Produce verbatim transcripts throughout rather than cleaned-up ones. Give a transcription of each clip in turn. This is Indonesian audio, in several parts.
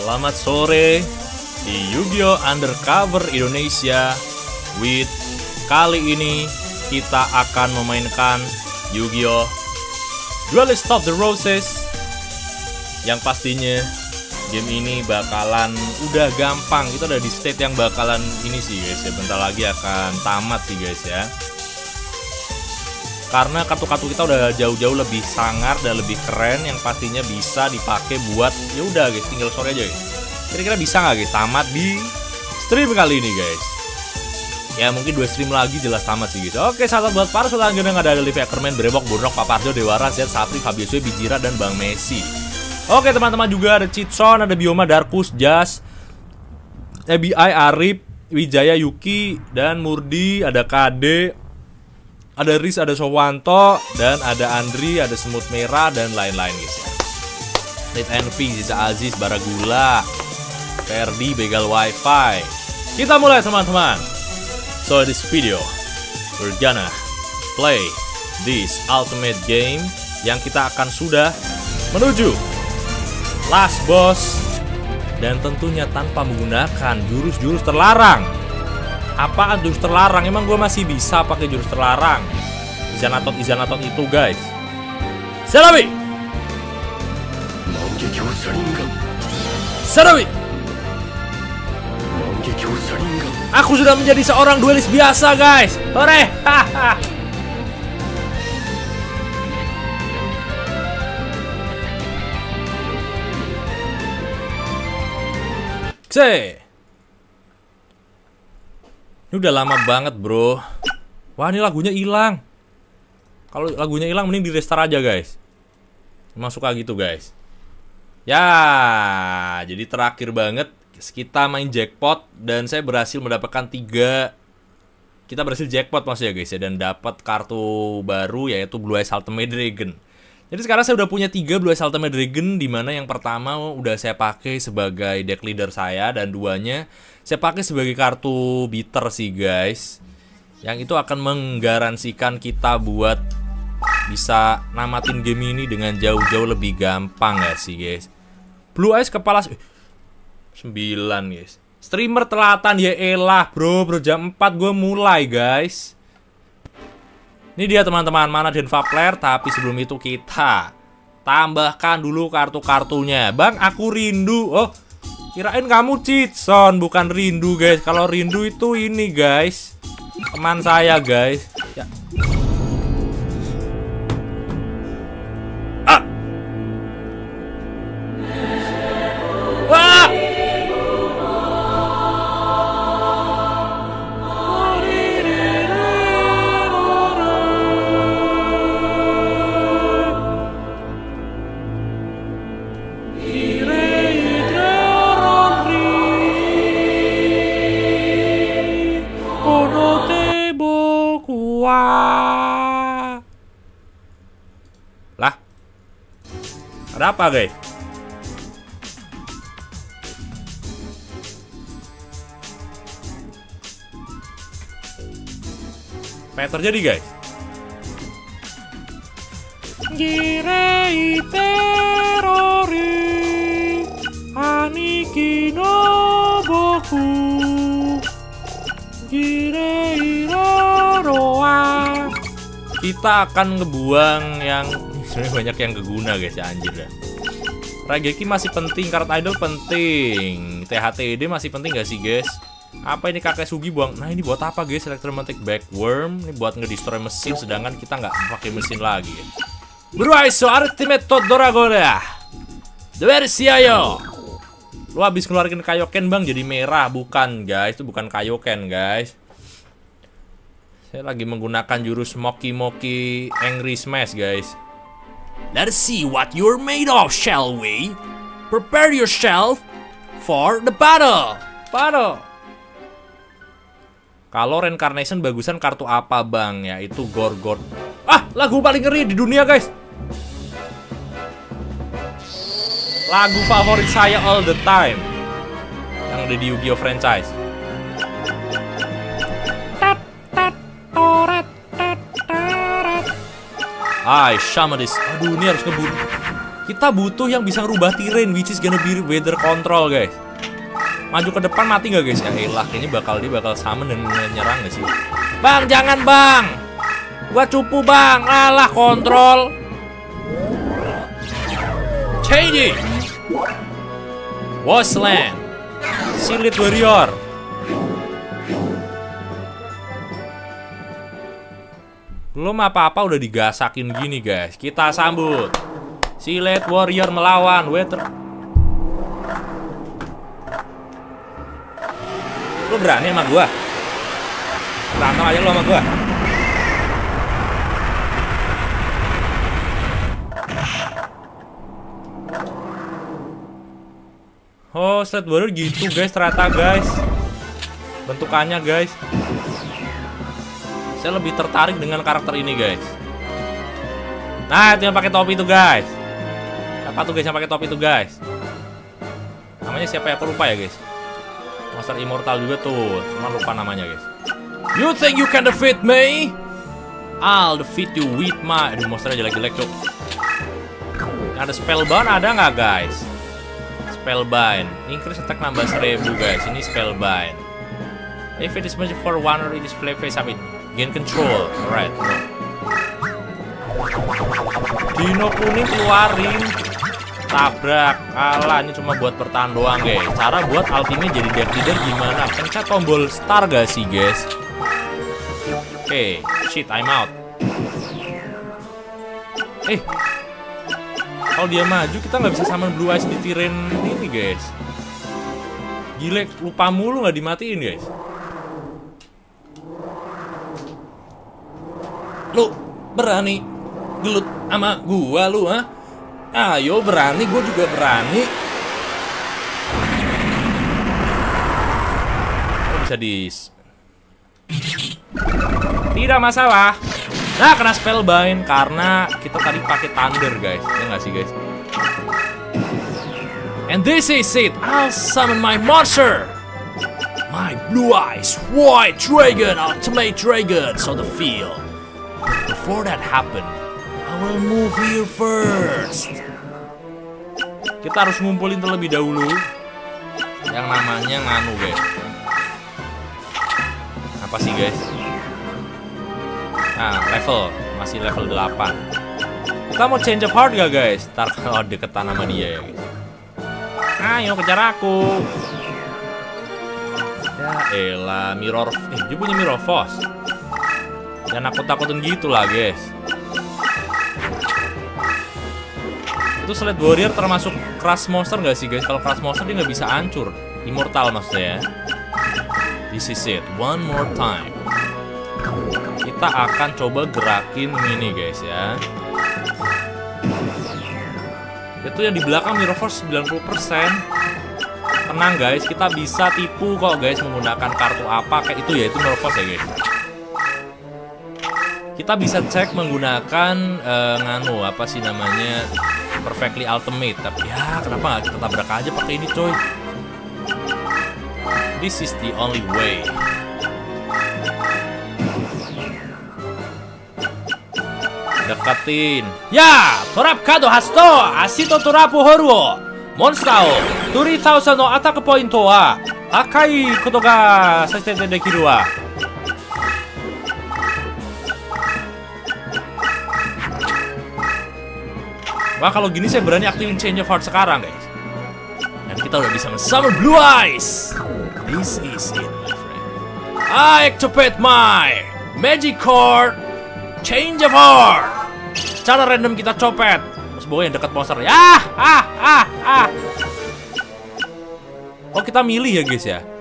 Selamat sore di Yu-Gi-Oh! Undercover Indonesia. With kali ini kita akan memainkan Yu-Gi-Oh! Duelist of the Roses. Yang pastinya game ini bakalan udah gampang. Kita udah di state yang bakalan ini sih guys ya. Bentar lagi akan tamat sih guys ya. Karena kartu-kartu kita udah jauh-jauh lebih sangar dan lebih keren, yang pastinya bisa dipakai buat ya udah guys, tinggal sore aja guys. Kira-kira bisa nggak guys tamat di stream kali ini guys? Ya mungkin dua stream lagi jelas tamat sih guys. Oke, sahabat buat para sultan gendeng, ada Livi Ackerman, Brewok, Burnok, Paparjo, Dewara, Zed, Sapri, Fabio Sue, Bijira, dan Bang Messi. Oke teman-teman, juga ada Citson, ada Bioma, Darkus, Jas, A B I, Arif, Wijaya, Yuki, dan Murdi, ada K D, ada Riz, ada Sowanto, dan ada Andri, ada Semut Merah, dan lain-lain guys ya. Net Envy, Ziza Aziz, Baragula, Ferdi, Begal Wifi. Kita mulai teman-teman. So in this video, we're gonna play this ultimate game yang kita akan sudah menuju last boss, dan tentunya tanpa menggunakan jurus-jurus terlarang. Apaan jurus terlarang? Emang gue masih bisa pakai jurus terlarang? Izanatot Izanatot itu guys. Serabi. Serabi. Aku sudah menjadi seorang duelis biasa guys. Hore. Kse. Ini udah lama banget bro. Wah, ini lagunya hilang. Kalau lagunya hilang mending di restart aja guys. Emang suka gitu guys. Ya, jadi terakhir banget kita main jackpot dan saya berhasil mendapatkan tiga. Kita berhasil jackpot maksudnya guys ya, dan dapat kartu baru yaitu Blue Eyes Ultimate Dragon. Jadi sekarang saya udah punya tiga Blue Eyes Ultimate Dragon, dimana yang pertama udah saya pakai sebagai deck leader saya, dan duanya saya pakai sebagai kartu bitter sih guys. Yang itu akan menggaransikan kita buat bisa namatin game ini dengan jauh-jauh lebih gampang ya sih guys. Blue Eyes kepala sembilan guys. Streamer telatan ya elah bro, bro jam empat gue mulai guys. Ini dia teman-teman, mana Denva Player. Tapi sebelum itu kita tambahkan dulu kartu-kartunya. Bang, aku rindu. Oh, kirain kamu Citson, bukan rindu guys. Kalau rindu itu ini guys, teman saya guys ya. Ah. Wah. Lah, ada apa guys? Apa yang terjadi guys? Girei terori Aniki no boku Girei roa. Kita akan ngebuang yang sebenarnya banyak yang keguna guys ya, anjir dah. Rageki masih penting, Card Idol penting, T H T D masih penting gak sih guys? Apa ini kakek Sugi buang? Nah ini buat apa guys? Electromagnetic Backworm ini buat ngedestroy mesin, sedangkan kita nggak pakai mesin lagi. Bruaiso Ultimate Todoragone ya. Diversiayo. Lu habis ngeluarin Kaioken bang jadi merah, bukan guys? Itu bukan Kaioken guys. Saya lagi menggunakan jurus Moki Moki Angry Smash guys. Let's see what you're made of, shall we? Prepare yourself for the battle. Battle. Kalau reincarnation bagusan kartu apa bang? Ya itu Gorgon. Ah, lagu paling ngeri di dunia guys. Lagu favorit saya all the time yang ada di Yu-Gi-Oh franchise. I shaman this. Aduh, ini harus ngeburu. Kita butuh yang bisa ngerubah terrain, which is gonna be weather control, guys. Maju ke depan mati nggak, guys? Ya elah, kayaknya bakal dia bakal summon dan nyerang nggak sih? Bang, jangan bang. Gua cupu bang. Alah, kontrol. Changing. Wasteland. Silit Warrior. Belum apa-apa udah digasakin gini, guys. Kita sambut Silit Warrior melawan Weather. Lu berani sama gua? Berantem aja lu sama gua. Oh, Silit Warrior gitu, guys, ternyata, guys. Bentukannya, guys. Saya lebih tertarik dengan karakter ini, guys. Nah, itu yang pakai topi itu, guys. Apa tuh, guys, yang pakai topi itu, guys? Namanya siapa ya? Aku lupa ya, guys. Monster Immortal juga tuh, cuma lupa namanya, guys. You think you can defeat me? I'll defeat you with my... Aduh, monsternya jelek-jelek, cuk. Ada Spellbound ada nggak, guys? Spellbind. Increase attack nambah seribu, guys. Ini Spellbind. If it is measured for one or it is play face up, it gain control. Alright. Dino kuning keluarin. Tabrak. Alah, ini cuma buat bertahan doang, guys. Cara buat ultimate jadi death leader gimana? Pencet tombol star gak sih, guys? Oke, okay. Shit, I'm out. Eh, kalau dia maju kita nggak bisa summon Blue Eyes di terrain ini, guys. Gile, lupa mulu nggak dimatiin, guys. Lu berani gelut sama gua, lu, ha? Ayo berani, gue juga berani. Oh, bisa dis. Tidak masalah. Nah, kena Spellbind karena kita tadi pakai Thunder, guys. Ya nggak sih, guys? And this is it. I'll summon my monster. My Blue Eyes White Dragon, Ultimate Dragon on the field. But before that happen, I will move here first. Kita harus ngumpulin terlebih dahulu yang namanya nganu, guys. Apa sih, guys? Nah, level masih level delapan. Kita mau change of heart gak, guys? Ntar kalau deketan sama dia, ya, guys. Ayo kejar aku. Ya elah, mirror. Eh, dia punya mirror force. Jangan nakut-nakutin gitu lah, guys. Itu Silit Warrior termasuk Crush Monster gak sih, guys? Kalau Crush Monster dia nggak bisa hancur. Immortal maksudnya ya. This is it. One more time. Kita akan coba gerakin ini, guys, ya. Itu yang di belakang Mirror Force sembilan puluh persen. Tenang, guys. Kita bisa tipu kok, guys, menggunakan kartu apa kayak itu ya. Itu Mirror Force ya, guys. Kita bisa cek menggunakan uh, nganu apa sih namanya, Perfectly Ultimate. Tapi ya kenapa nggak kita tabrak aja pakai ini, coy? This is the only way. Deketin. Ya, torap kado hasto, asito torapu horuo. Monster o three thousand no attack point wa akai koto ga sasete dekiru wa. Wah, kalau gini saya berani aktifin Change of Heart sekarang, guys. Dan kita udah bisa men-summon Blue Eyes. This is it, my friend. I activate my Magic Card Change of Heart. Secara random kita copet. Terus bawa yang dekat monster. Ah, ah, ah, ah. Oh, kita milih ya, guys ya.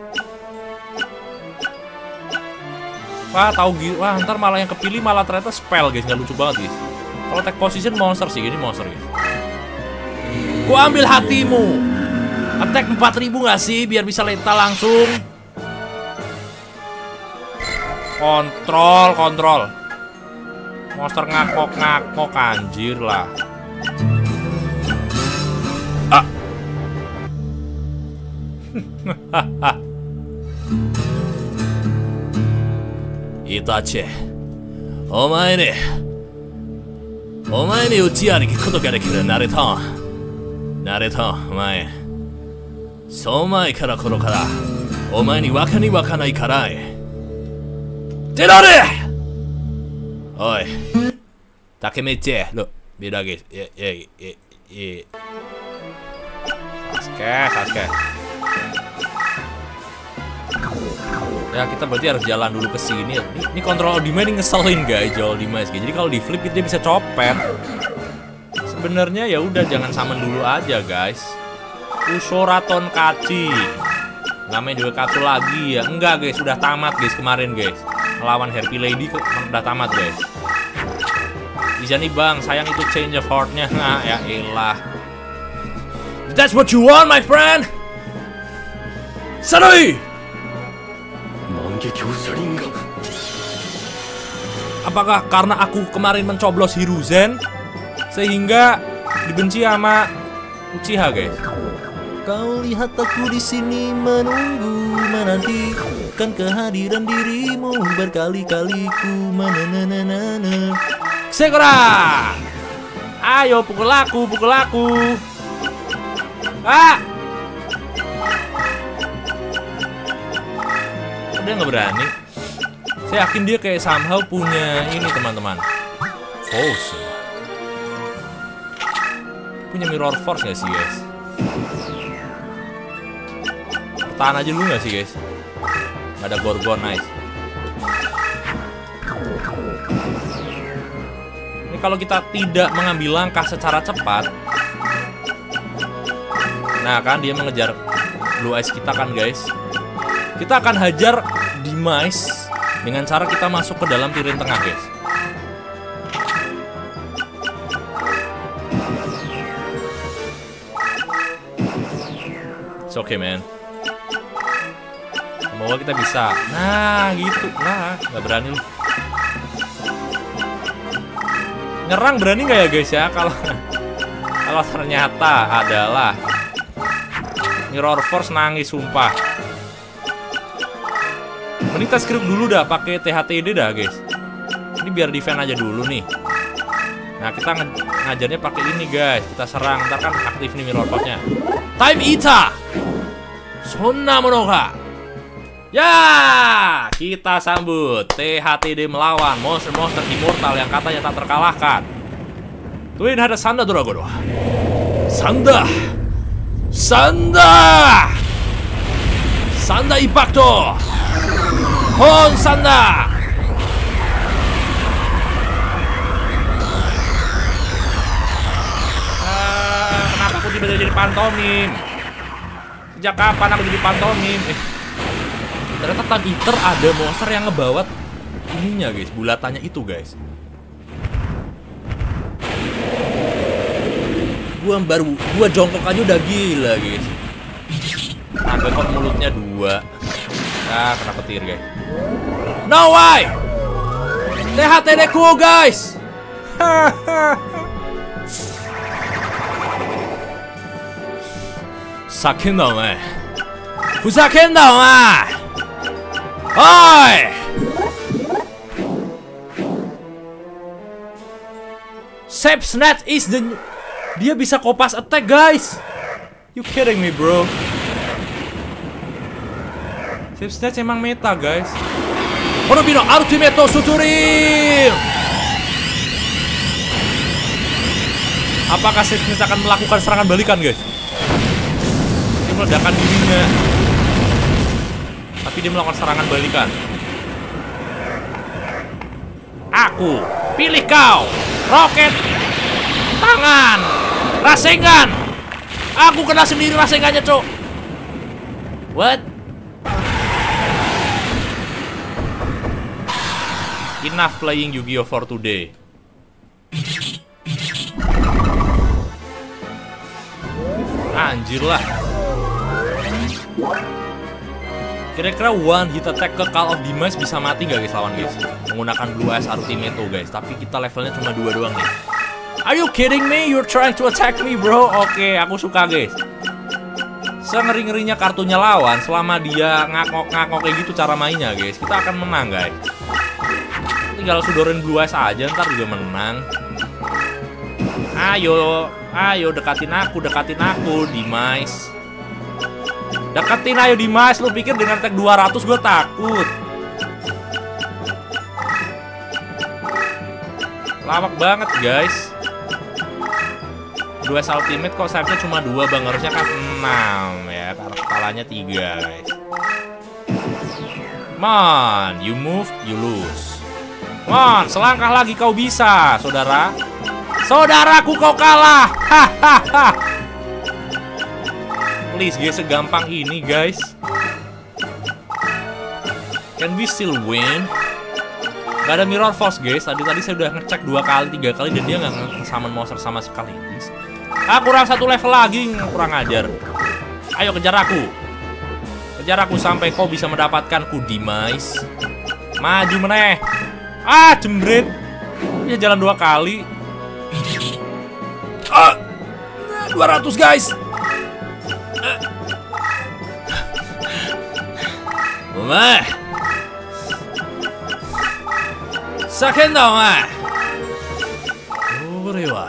Wah, tahu gitu. Wah, ntar malah yang kepilih malah ternyata spell, guys. Nggak lucu banget, guys. Kalau attack position monster sih, ini monster, guys. Gua ambil hatimu. Attack empat ribu nggak sih biar bisa lethal langsung. Kontrol, kontrol. Monster ngakok-ngakok, anjir lah. Ah. Itachi, omae ne Omae ni uchiari kikoto ga dekiru Naruto. Naruto, omae. Soumai kara koro kara. Omae ni waka ni wakanai karai. Terare! Oi. Takemechi. Loh, beda guys. Ya, ya, ya, ya. Sasuke, Sasuke. Ya kita berarti harus jalan dulu ke sini. Ini, ini kontrol Oldima ini ngeselin guys, jual Oldima guys. Jadi kalau di flip dia bisa copet. Sebenarnya ya udah jangan summon dulu aja guys. Usoraton Kachi. Namanya juga Katsu lagi ya. Enggak guys, sudah tamat guys kemarin guys. Melawan Harpy Lady udah tamat guys. Bisa nih bang, sayang itu change of heart-nya. Nah, ya elah. That's what you want my friend. Saroi! Apakah karena aku kemarin mencoblos Hiruzen sehingga dibenci sama Uchiha guys? Kau lihat aku di sini menunggu menantikan kehadiran dirimu berkali-kali ku menenenenene. Segera, ayo pukul aku, pukul aku. Ah, dia nggak berani. Saya yakin dia kayak somehow punya ini teman-teman. Force. Punya mirror force nggak sih guys? Tahan aja dulu nggak sih guys? Nggak ada Gorgon, nice. Ini kalau kita tidak mengambil langkah secara cepat, nah kan dia mengejar Blue Eyes kita kan guys. Kita akan hajar Demise dengan cara kita masuk ke dalam piring tengah guys. It's okay man. Semoga kita bisa. Nah gitu. Nah nggak berani lu. Nyerang berani nggak ya guys ya? Kalau kalau ternyata adalah Mirror Force nangis sumpah. Mending kita script dulu dah pakai T H T D dah guys. Ini biar defense aja dulu nih. Nah kita ng ngajarnya pakai ini guys. Kita serang, ntar kan aktif nih Mirror Force-nya. Time Eater. Sonna mono ka. Ya, kita sambut T H T D melawan monster-monster immortal yang katanya tak terkalahkan. Twin ada Sanda Dragon. Sanda. Sanda. Sanda Impacto. Hon Sanda. Uh, kenapa aku tiba-tiba jadi pantomim? Sejak kapan aku jadi pantomim? Eh, ternyata Time Eater ada monster yang ngebawa ininya guys, bulatannya itu guys. Gua baru, gua jongkok aja udah gila guys. Sampai kok mulutnya dua. Ah, kena petir guys. No way! T H T D ku guys. Sakenda omae. Fusakenda omae. Oi! Sap Snatch is the... Dia bisa kopas attack guys. You kidding me bro? Sap Snatch emang meta guys. Horobino Ultimate Suturim. Apakah Sap Snatch akan melakukan serangan balikan guys? Dia meledakan dirinya, tapi dia melakukan serangan balikan. Aku pilih kau. Roket tangan Rasengan. Aku kena sendiri Rasengannya cok. What? Enough playing Yu-Gi-Oh for today. Anjir lah. Kira-kira one hit attack ke Call of Demise bisa mati gak guys lawan guys? Menggunakan Blue Eyes Ultimate guys. Tapi kita levelnya cuma dua doang nih. Are you kidding me? You're trying to attack me bro. Oke, aku suka guys. Sengeri-ngerinya kartunya lawan, selama dia ngakok-ngakok kayak gitu cara mainnya guys, kita akan menang guys. Tinggal sudorin Blue Eyes aja, ntar juga menang. Ayo, ayo dekatin aku, dekatin aku, Demise. Deketin ayo Demise, lu pikir dengan tag dua ratus gue takut? Lawak banget guys. Dues ultimate kok sayapnya cuma dua bang, harusnya kan enam ya, karena kepalanya tiga guys. Come on, you move, you lose. Come on, selangkah lagi kau bisa, saudara. Saudaraku kau kalah. Hahaha. Please guys, segampang ini guys. Can we still win? Gak ada mirror force guys. Tadi tadi saya udah ngecek dua kali, tiga kali dan dia nggak nge-summon monster sama sekali. Ah, kurang satu level lagi, kurang ajar. Ayo kejar aku. Kejar aku sampai kau bisa mendapatkanku, Demise. Maju meneh. Ah, jembret. Ya jalan dua kali. Ah, dua ratus guys. Omae. Sakenda omae. Kore wa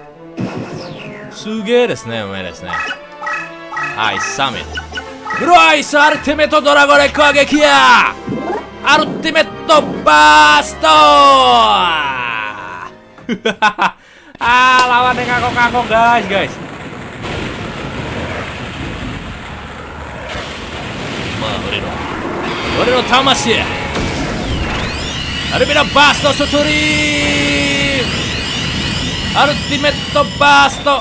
sugee desu ne, omae desu ne. Hai, Summit. Bryce Ultimate Dragon Kageki ya. Ultimate Basto. Ah, lawan yang ngakok-ngakok guys, guys. Ma, ore no. Ore no tamashii. Ultimate Basto Suturi. Ultimate Basto.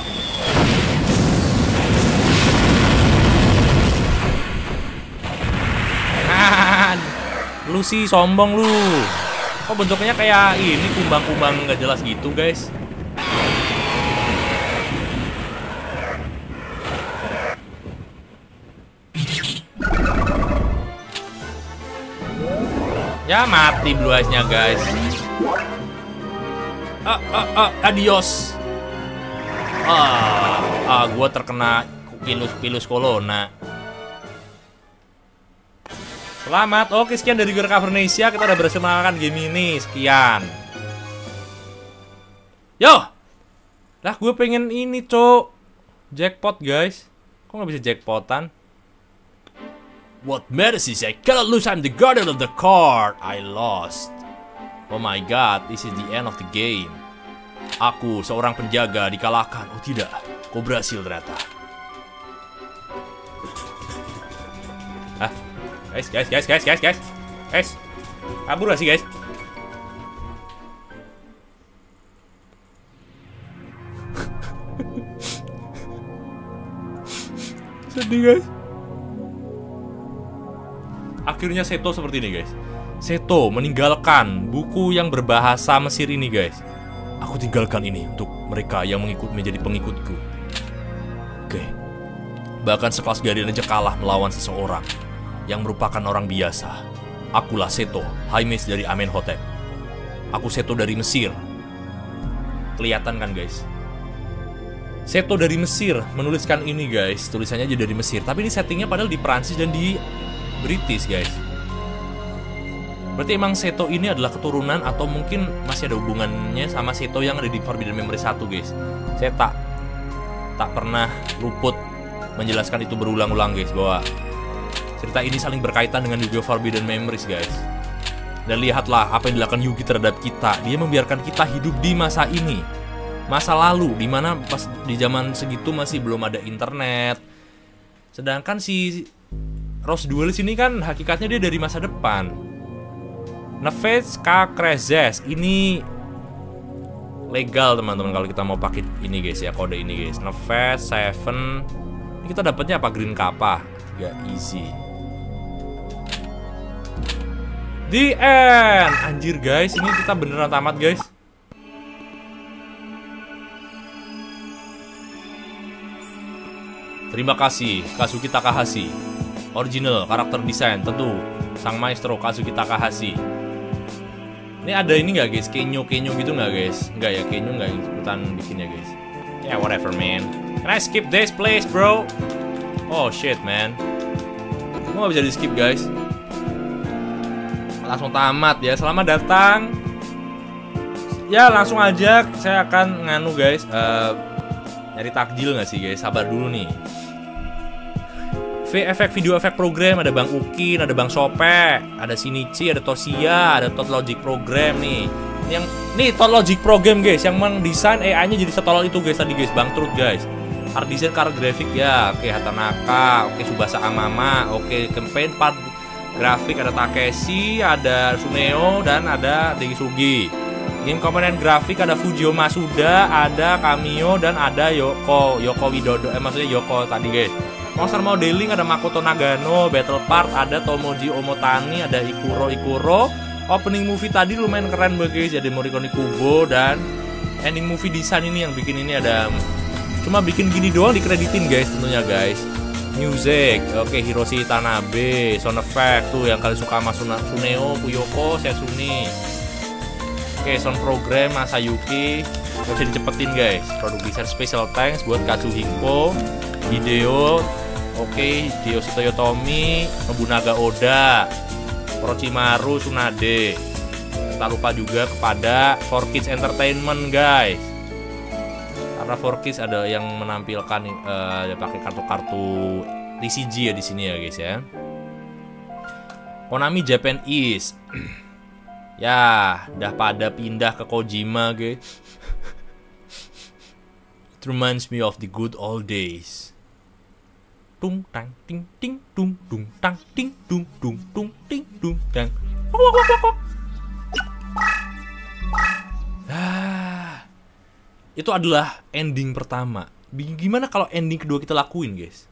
Lu sih sombong lu. Kok bentuknya kayak ini kumbang-kumbang nggak jelas gitu guys. Ya mati blue eyes-nya guys. Ah, ah, ah, adios. Ah, ah gua terkena pilus-pilus corona. Selamat. Oke, sekian dari Gear Cavernesia. Kita udah berhasil mengalahkan game ini. Sekian. Yo. Lah, gue pengen ini, cok. Jackpot, guys. Kok nggak bisa jackpotan? What matters is I cannot lose. I'm the guardian of the card. I lost. Oh my god, this is the end of the game. Aku, seorang penjaga, dikalahkan. Oh tidak, kau berhasil ternyata. Hah? Guys, guys, guys, guys, guys, guys, guys, kabur gak sih guys? Sedih guys. Akhirnya Seto seperti ini guys. Seto meninggalkan buku yang berbahasa Mesir ini guys. Aku tinggalkan ini untuk mereka yang mengikut menjadi pengikutku. Oke. Bahkan sekelas Guardian aja kalah melawan seseorang yang merupakan orang biasa. Akulah Seto, High Mage dari Amenhotep. Aku Seto dari Mesir. Kelihatan kan guys? Seto dari Mesir menuliskan ini guys. Tulisannya aja dari Mesir. Tapi ini settingnya padahal di Prancis dan di British guys. Berarti emang Seto ini adalah keturunan atau mungkin masih ada hubungannya sama Seto yang ada di Forbidden Memory satu guys. Saya tak tak pernah luput menjelaskan itu berulang-ulang guys, bahwa cerita ini saling berkaitan dengan Yu-Gi-Oh! Forbidden Memories guys. Dan lihatlah apa yang dilakukan Yugi terhadap kita. Dia membiarkan kita hidup di masa ini, masa lalu, dimana pas di zaman segitu masih belum ada internet. Sedangkan si Rose Duelist ini kan hakikatnya dia dari masa depan. Nefes Kakrezes ini legal teman-teman kalau kita mau pakai ini guys ya, kode ini guys. Nefes Seven. Ini kita dapatnya apa? Green Kappa. Gak easy. The end. Anjir guys, ini kita beneran tamat guys. Terima kasih Kazuki Takahashi. Original karakter desain tentu sang maestro Kazuki Takahashi. Ini ada ini nggak guys? Kenyo Kenyo gitu nggak guys? Nggak ya, Kenyo nggak ikutan bikinnya guys. Yeah, whatever man. Can I skip this please bro? Oh shit man. Gue nggak bisa di skip guys. Langsung tamat ya. Selamat datang ya langsung aja saya akan nganu guys, uh, nyari takjil nggak sih guys? Sabar dulu nih. V efek video efek program ada Bang Ukin, ada Bang Sope, ada Shinichi, ada Tosia, ada Tot Logic Program nih. Yang nih Tot Logic Program guys, yang mendesain A I-nya jadi setolol itu guys tadi guys, Bang Truth guys. Art design, color grafik ya, oke Hatanaka, oke Subasa Amama, oke campaign part grafik ada Takeshi, ada Suneo dan ada Degisugi. Game komponen grafik ada Fujio Masuda, ada Kamio dan ada Yoko, Yoko Widodo, eh maksudnya Yoko tadi guys. Monster modeling ada Makoto Nagano, battle part ada Tomoji Omotani, ada Ikuro Ikuro. Opening movie tadi lumayan keren guys, ada Morikoni Kubo, dan ending movie design ini yang bikin ini ada cuma bikin gini doang dikreditin guys tentunya guys. Music, oke okay, Hiroshi Tanabe, sound effect tuh yang kalian suka sama Suneo, Kuyoko, Setsuni. Oke, okay, sound program Masayuki, gak bisa dicepetin guys. Produk desain special thanks buat Katsuhiko, Hideo, oke, okay, Hideo Toyotomi, Nobunaga Oda, Orochimaru Tsunade. Tak lupa juga kepada four Kids Entertainment guys. Karena four Kids ada yang menampilkan uh, pakai kartu-kartu T C G ya di sini ya guys ya. Konami Japan East. Ya, udah pada pindah ke Kojima guys. It reminds me of the good old days. Tung tang ting ting tung tung tang ting tung tung tung ting tung tang. Ah, itu adalah ending pertama. Gimana kalau ending kedua kita lakuin guys?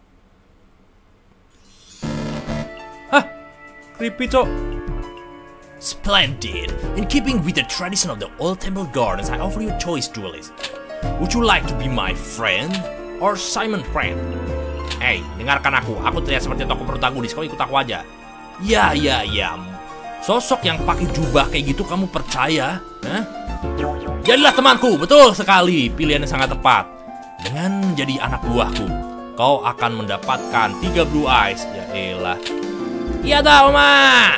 Hah, creepy cok. Splendid. In keeping with the tradition of the old temple gardens, I offer you a choice, duelist. Would you like to be my friend or Simon friend? Hey, dengarkan aku. Aku terlihat seperti tokoh protagonis. Kau ikut aku aja. Ya, ya, ya. Sosok yang pakai jubah kayak gitu kamu percaya? Hah? Jadilah temanku. Betul sekali. Pilihannya sangat tepat. Dengan jadi anak buahku, kau akan mendapatkan tiga blue eyes. Ya elah. Iya dah, Oma.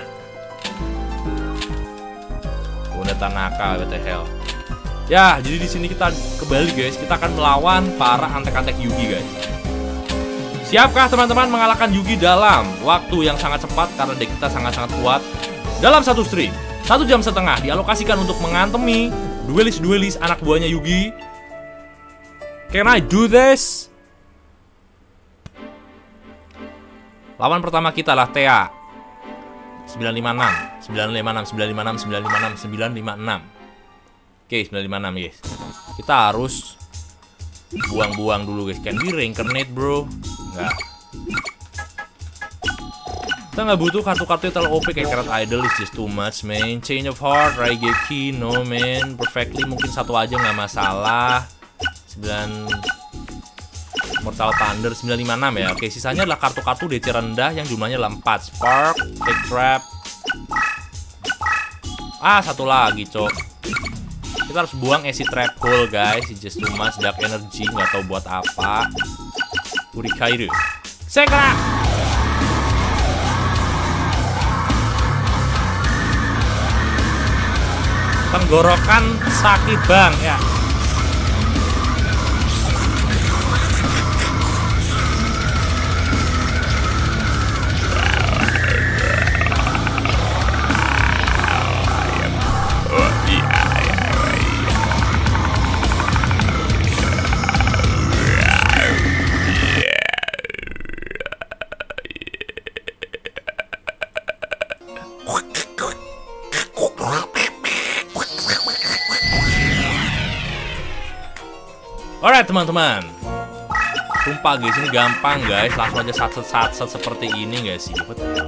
Udah Tanaka, what the hell. Ya, jadi di sini kita kembali guys. Kita akan melawan para antek-antek Yugi guys. Siapkah teman-teman mengalahkan Yugi dalam waktu yang sangat cepat karena deck kita sangat-sangat kuat? Dalam satu stream, satu jam setengah dialokasikan untuk mengantemi duelis-duelis anak buahnya Yugi. Can I do this? Lawan pertama kita lah Thea. sembilan lima enam, sembilan lima enam, sembilan lima enam, sembilan lima enam, sembilan lima enam. Oke, sembilan lima enam guys. Kita harus buang-buang dulu guys. Can we reincarnate bro? Enggak. Kita nggak butuh kartu-kartu yang terlalu O P kayak Carrot Idol, is just too much man. Change of Heart, Raigeki, no man. Perfectly mungkin satu aja nggak masalah. sembilan Mortal Thunder sembilan lima enam ya. Oke, sisanya adalah kartu-kartu D C rendah yang jumlahnya adalah empat. Spark, Fake Trap. Ah, satu lagi, cok. Kita harus buang Acid Trap Hole, guys. It's just too much. Dark Energy, nggak tahu buat apa. Urikairu. Sekra. Tenggorokan sakit, Bang, ya. Alright teman-teman, sumpah guys ini gampang guys, langsung aja satset-satset seperti ini guys sih.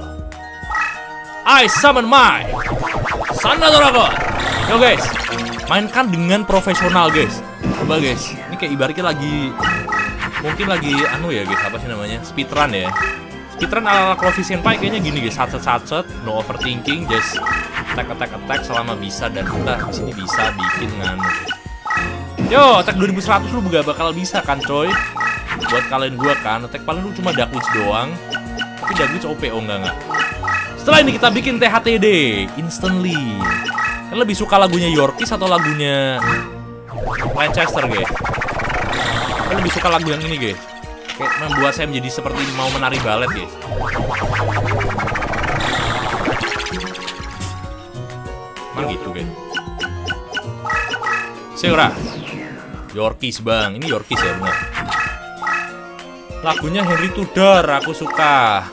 I summon my Sanda Dragon. Yo guys, mainkan dengan profesional guys. Coba guys, ini kayak ibaratnya lagi mungkin lagi anu ya guys, apa sih namanya, speedrun ya. Speedrun ala Clovey Senpai kayaknya gini guys, satset-satset, no overthinking, just attack attack attack selama bisa, dan kita di sini bisa bikin nganu guys. Yo, attack dua ribu seratus lu gak bakal bisa kan coy. Buat kalian gua kan, attack paling lu cuma Dark Witch doang. Tapi Dark Witch O P, oh enggak enggak. Setelah ini kita bikin T H T D instantly. Kita Lebih suka lagunya Yorkies atau lagunya Lancaster, guys? Lebih suka lagu yang ini, guys. Kayak membuat saya menjadi seperti mau menari balet, guys. Emang gitu, guys. Seura Yorkies, bang. Ini Yorkies ya, benar. Lagunya Henry Tudor, aku suka.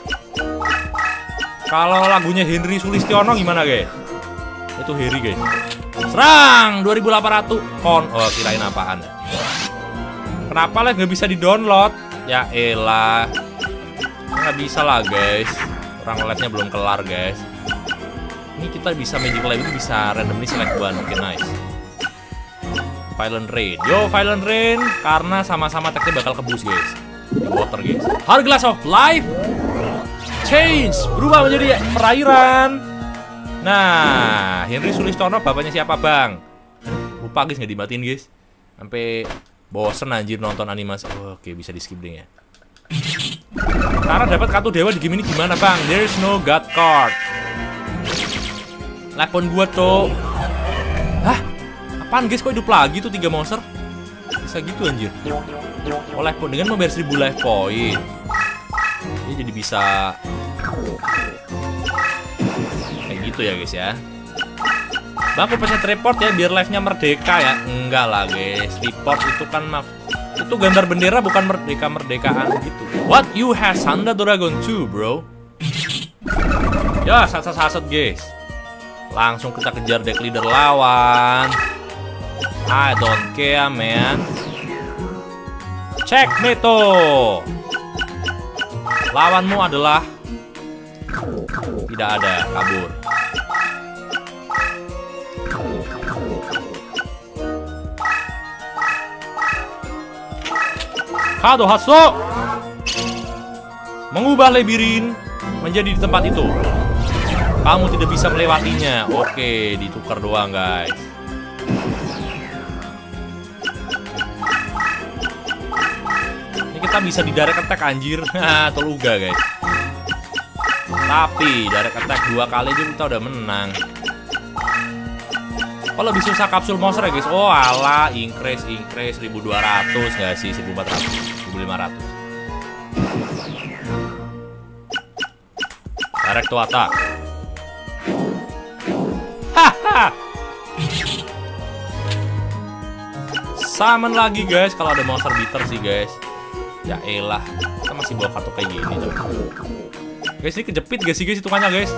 Kalau lagunya Henry Sulistiono gimana, guys? Itu Harry, guys. Serang dua ribu delapan ratus kon. Oh, kirain apaan ya? Kenapa lah nggak bisa di-download? Ya elah. Nggak bisa lah, guys. Orang live-nya belum kelar, guys. Ini kita bisa Magic Live itu bisa randomly select one. Oke, okay, nice. Violent Rain. Yo, Violent Rain. Karena sama-sama tag-nya bakal kebus, guys. Di water, guys. Hard Glass of Life change, berubah menjadi perairan. Nah, Henry Sulistiono bapaknya siapa, bang? Lupa, guys, nggak dimatiin, guys. Sampai bosen anjir nonton animasi. Oh, oke, bisa di skip deh ya. Cara dapat kartu dewa di game ini gimana, bang? There's no God card. Lepon gua tuh. Hah? Apaan, guys? Kok hidup lagi tuh tiga monster? Bisa gitu anjir. Oh, life point dengan membayar seribu life point. Dia jadi bisa kayak gitu ya, guys ya. Bang, aku pencet report ya biar live-nya merdeka ya. Enggak lah, guys. Report itu kan maaf. Itu gambar bendera bukan merdeka-merdekaan gitu. What you have Sanda Dragon two, bro? Ya, saset-saset, guys. Langsung kita kejar deck leader lawan. I don't care, man. Checkmate tuh. Lawanmu adalah tidak ada, kabur. Kado Hatsu mengubah labirin menjadi di tempat itu. Kamu tidak bisa melewatinya. Oke, ditukar doang, guys. Ini kita bisa di direct attack, anjir. Atau luga, guys. Tapi direct attack dua kali aja kita udah menang. Kalau lebih susah kapsul monster ya, guys. Oh alah, increase increase seribu dua ratus nggak sih? seribu empat ratus, seribu lima ratus. Direct to attack. Haha. Summon lagi, guys. Kalau ada monster bitter sih, guys. Ya elah, kita masih bawa kartu kayak gini tuh. Guys, ini kejepit gak sih, guys, hitungannya, guys?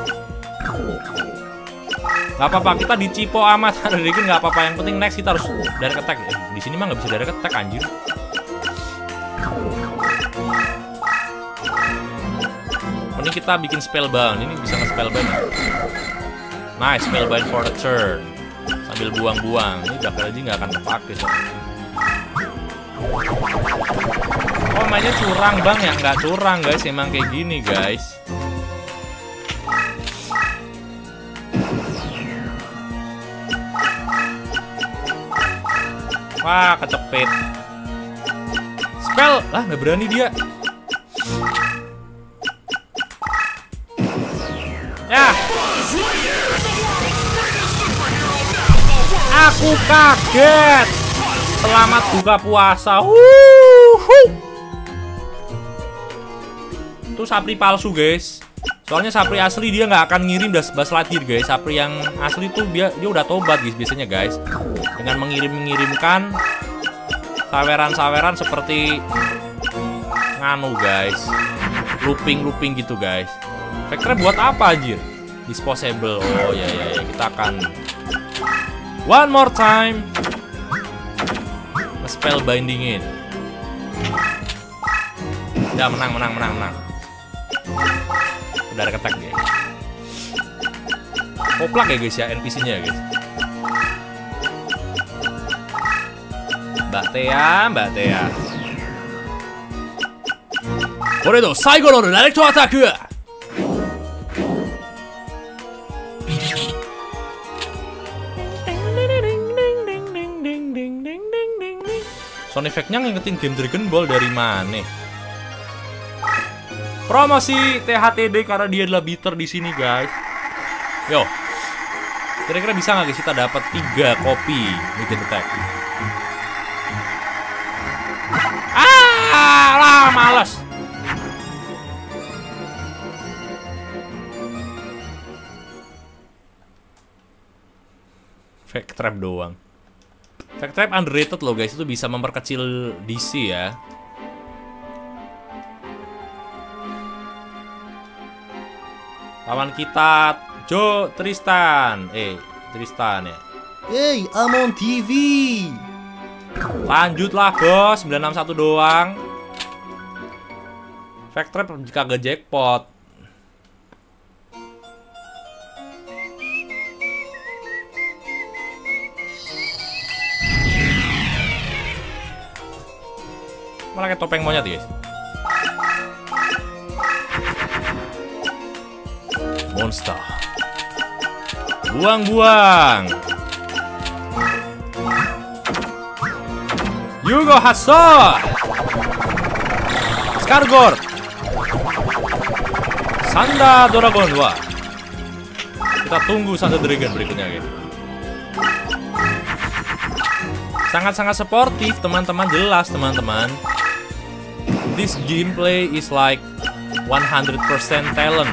Gak apa-apa, kita dicipo amat. Ada dikit gak apa-apa, yang penting next kita harus direct attack. Eh, di sini mah nggak bisa direct attack, anjir. Mending kita bikin spellbound. Ini bisa nge-spellbound. Nice, spellbound for the turn. Sambil buang-buang. Ini bakal aja nggak akan kepake, so. Oh, mainnya curang, bang. Ya nggak curang, guys. Emang kayak gini, guys. Wah, kecepit. Spell. Lah, nggak berani dia. Ya. Aku kaget. Selamat buka puasa. Wuhu. Itu Sapri palsu, guys. Soalnya Sapri asli dia nggak akan ngirim bas lahir, guys. Sapri yang asli tuh dia dia udah tobat, guys, biasanya, guys. Dengan mengirim-mengirimkan saweran-saweran seperti nganu, guys. Looping-looping gitu, guys. Vectornya buat apa, anjir? Disposable. Oh ya ya ya, kita akan one more time spell bindingin. Ya, menang menang menang menang. Udah ketek, guys. Koplak ya, guys, ya N P C-nya ya, guys. Mbak Tea, Mbak Tea. Kore no saigo no direct attack. Sound effect-nya ngingetin game Dragon Ball dari mana? Promosi T H T D karena dia adalah bitter di sini, guys. Yo. Kira-kira bisa nggak guys kita dapat tiga kopi Wicked Attack? Ah, lah males. Fake Trap doang. Fake Trap underrated loh guys, itu bisa memperkecil D C ya. Lawan kita Joe Tristan. Eh, Tristan ya. Hey, I'm on T V. Lanjutlah bos, sembilan enam satu doang. Fake Trap jika gak jackpot. Malah kayak topeng monyet guys. Monster. Buang-buang. Yugo Hasso. Skargord. Sanda Dragon. Wah. Kita tunggu Sanda Dragon berikutnya guys. Sangat-sangat sportif teman-teman, jelas teman-teman. This gameplay is like one hundred percent talent.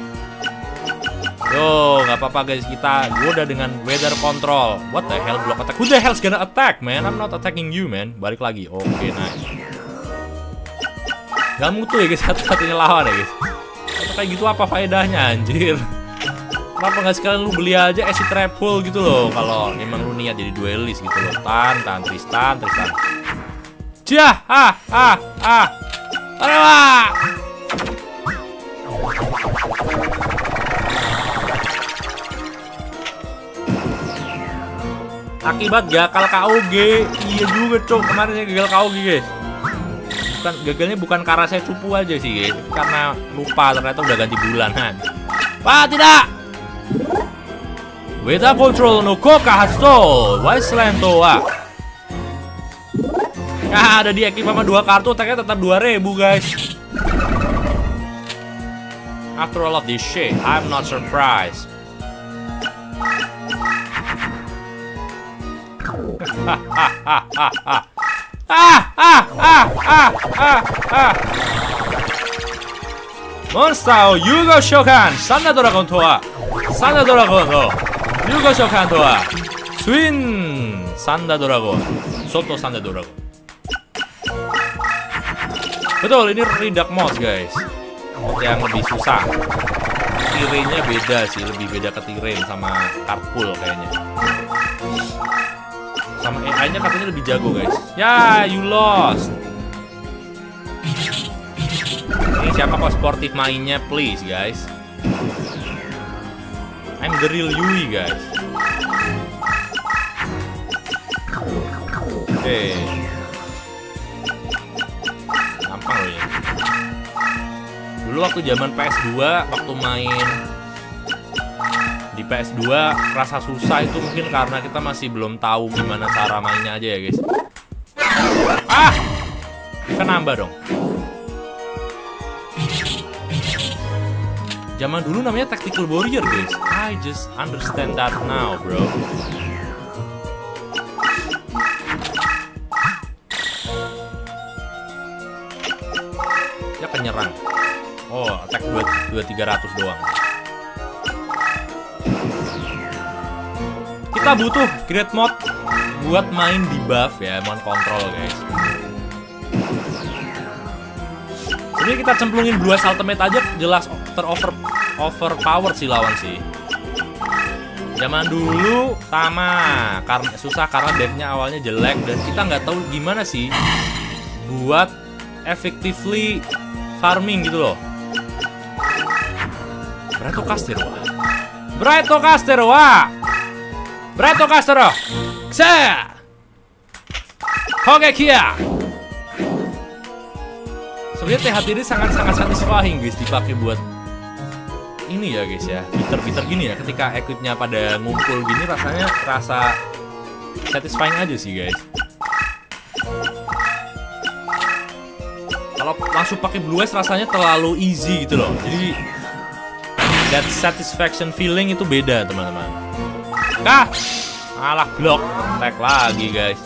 Yo, nggak apa-apa guys, kita gue udah dengan weather control. What the hell, block attack? Who the hell's gonna attack, man? I'm not attacking you, man. Balik lagi. Oke, okay, nice. Gak mutu ya guys, satu-satunya lawan ya guys. Atau kayak gitu apa faedahnya anjir? Kenapa nggak sekalian lu beli aja Acid Trap Hole gitu loh, kalau emang lu niat jadi duelist gitu loh. Tan, tan, Tristan, Tristan. Jah, ah, ah, ah. Aduh. Akibat gagal K O G. Iya juga cok, kemarin saya gagal K O G guys. Bukan, gagalnya bukan karena saya cupu aja sih guys, karena lupa ternyata udah ganti bulanan. Wah tidak. Weda control no koka hasto. Wasteland toa. Nah, ada di ekip sama dua kartu, attack-nya tetap dua ribu guys. After all of this shit, I'm not surprised. Ah ah ah ah ah ah ah ah ah ah ah. Monster Yugo Shokan Sanda Dragon Toa. Sanda Dragon Toa. Yugo Shokan Toa. Swin Sanda Dragon. Soto Sanda Dragon. Betul, ini Ridak Mouse guys. Mod yang lebih susah. Tirenya beda sih, lebih beda ke Tiren sama Cardpool kayaknya. Sama A I-nya katanya lebih jago guys. Ya, you lost. Ini siapa kok sportif mainnya, please guys. I'm the real Yui guys. Oke. Okay. Gampang loh ini. Dulu waktu zaman P S dua, waktu main di P S dua rasa susah itu mungkin karena kita masih belum tahu gimana cara mainnya aja ya guys. Ah, bisa nambah dong. Zaman dulu namanya Tactical Warrior guys. I just understand that now bro. Ya penyerang. Oh, attack dua tiga ratus doang. Kita butuh great mode buat main di buff ya, main kontrol guys. Jadi kita cemplungin Blue Eyes Ultimate aja jelas terover overpower sih lawan sih. Zaman dulu sama karena susah karena decknya awalnya jelek dan kita nggak tahu gimana sih buat effectively farming gitu loh. Bratocaster wa. Bratocaster wa. Bratocaster. Se. Hogekia. Sebenarnya T H T ini sangat-sangat satisfying guys dipakai buat ini ya guys ya. Bitter-bitter gini ya, ketika equipnya pada ngumpul gini rasanya rasa satisfying aja sih guys. Kalau langsung pakai Blue Eyes rasanya terlalu easy gitu loh. Jadi that satisfaction feeling itu beda teman-teman. Kah? Alah blok. Tag lagi guys.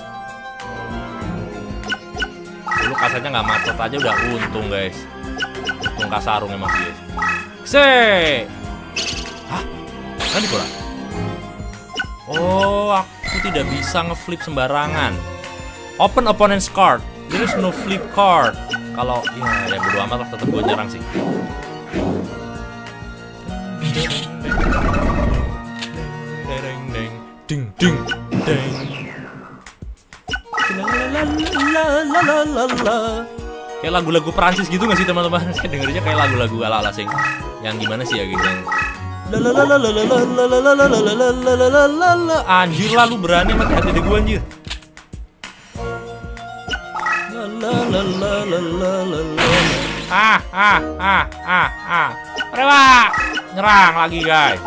Dulu kasarnya nggak macet aja udah untung guys. Untung kasarung emang sih guys. Se. Hah? Kan dikurang? Oh, aku tidak bisa ngeflip sembarangan. Open opponent's card. There is no flip card. Kalau ya ya bodo amat lah, tetap gue nyerang sih. Ding ding ding. Kayak lagu-lagu Perancis gitu nggak sih teman-teman? Saya dengernya kayak lagu-lagu ala-ala sing. Yang gimana sih ya gitu? Anjir lah, lu berani sama hati gue anjir. Ah ah ah ah ah. Rewa, nyerang lagi guys.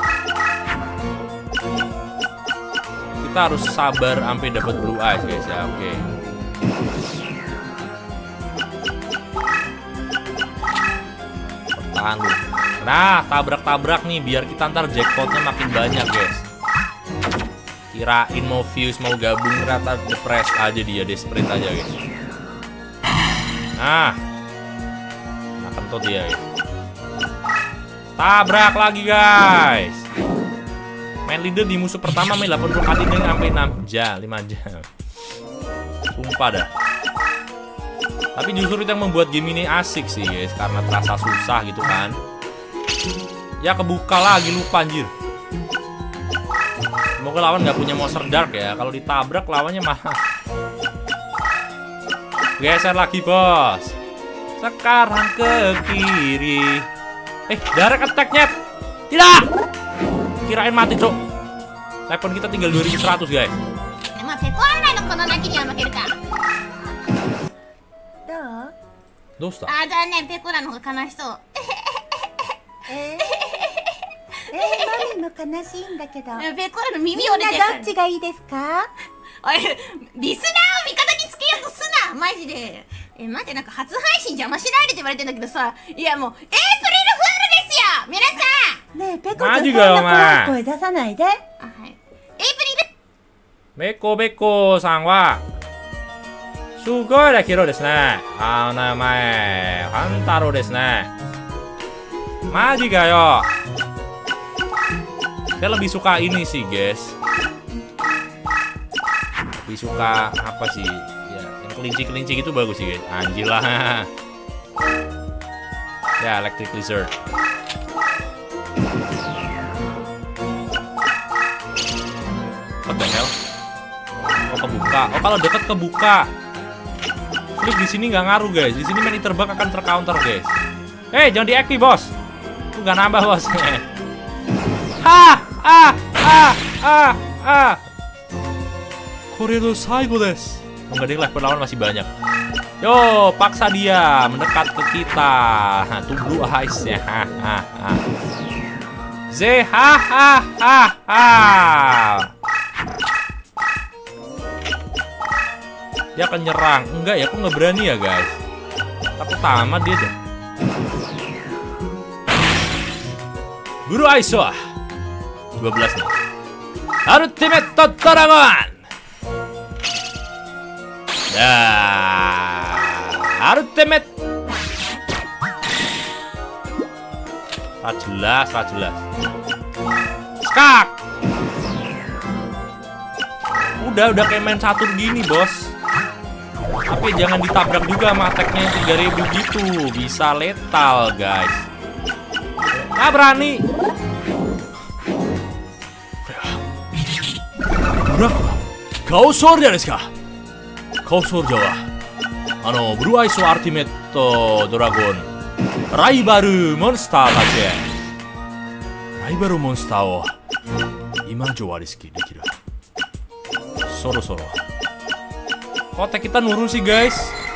Kita harus sabar sampai dapat blue eyes guys ya. Oke. Okay. Bertahan lu. Nah, tabrak-tabrak nih biar kita ntar jackpotnya makin banyak guys. Kirain mau views mau gabung rata depres aja dia, desperate aja guys. Nah, nah kentut dia guys. Tabrak lagi guys. Main leader di musuh pertama main delapan puluh kali dengan sampai enam jam, lima jam. Sumpah dah. Tapi justru itu yang membuat game ini asik sih guys, karena terasa susah gitu kan. Ya kebuka lagi, lupa anjir. Semoga lawan nggak punya monster dark ya. Kalau ditabrak lawannya mahal. Geser lagi bos. Sekarang ke kiri. Eh, direct attack-nya. Tidak. Kirain mati, Cok. Telepon kita tinggal dua ribu seratus, guys. Emang pekoran no kono naki ni amakeru ka? Dou? Dosta? Ah, jangan nih, pekoran no kanashou. Eh, eh, mamiも悲しいんだけど。 ペコラの耳みんな折れてるからどっちがいいですか？ おい、リスナーを味方につけようとすなマジで。え、待って、なんか初配信邪魔しないでって言われてんだけどさ、いやもう、エイプリルフールですよ皆さん。 ねえ、ペコちゃんそんマジかよおな前怖い声出さないで。 あ、はい。エイプリルベコベコさんは、すごいだけどですね。あの名前、ハンタロウですね。マジかよ。Saya lebih suka ini sih guys. Lebih suka apa sih? Ya, yang kelinci-kelinci gitu bagus sih guys. Anjir lah. Ya, electric lizard. What the hell? Oh, kebuka. Oh, kalau deket kebuka. Flip di sini nggak ngaruh guys. Di sini main terbang akan tercounter guys. Eh, hey, jangan di-active bos. Itu nggak nambah bos. Ah, ah, ah, ah, ah. Koredo Saigo des. Enggak deh, level lawan masih banyak. Yo, paksa dia mendekat ke kita. Tunggu guys ya. Z ha ha ha ha. Dia akan nyerang. Enggak ya, aku nggak berani ya guys. Aku tamat dia deh. Guru Aiso dua belas nih. Ultimate Dragon. Nah, Ultimate. Ra jelas, ra jelas. Skak. Udah, udah kayak main catur gini, bos. Tapi jangan ditabrak juga sama attack-nya yang tiga ribu gitu. Bisa letal, guys. Ah, berani. Kau soldier desu ka? Kau soldier wa ano Blue Eyes Ultimate Dragon Rival Monster tachi. Rival Monster o ima jowari suki dekiru. Soro-soro. Kotek kita nurun sih, guys.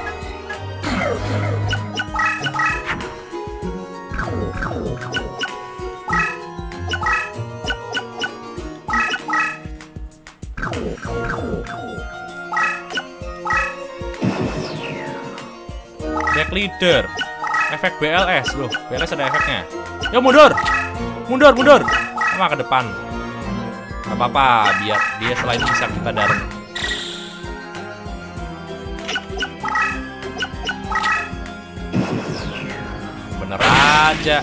Back leader, efek B L S loh, B L S ada efeknya. Yo mundur, mundur, mundur, sama ke depan. Gak apa-apa, biar dia selain bisa kita darah. Bener aja.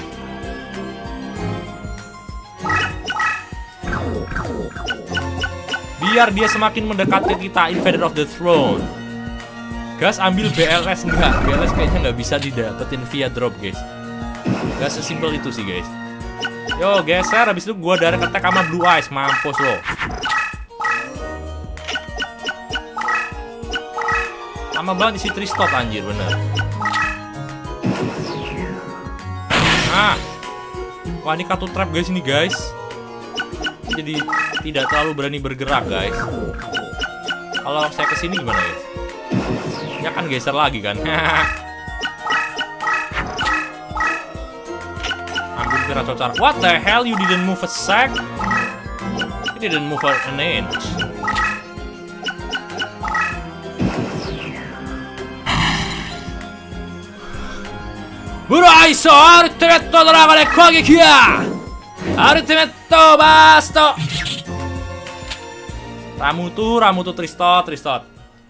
Biar dia semakin mendekat ke kita, Invader of the Throne. Gas ambil B L S enggak? B L S kayaknya nggak bisa didapetin via drop, guys. Gak sesimpel itu sih, guys. Yo, geser, habis itu gua direct attack sama Blue Eyes, mampus lo. Lama banget isi Tristot anjir, bener. Nah. Wah, ini kartu trap guys ini, guys. Jadi tidak terlalu berani bergerak, guys. Kalau saya kesini gimana, guys? Ya kan geser lagi kan. Ambil kira cocar. What the hell, you didn't move a sec? You didn't move an inch. Buraiso ultimate dragone kogeki ya. Ultimate basto. Ramutu, Ramutu Tristot, Tristot.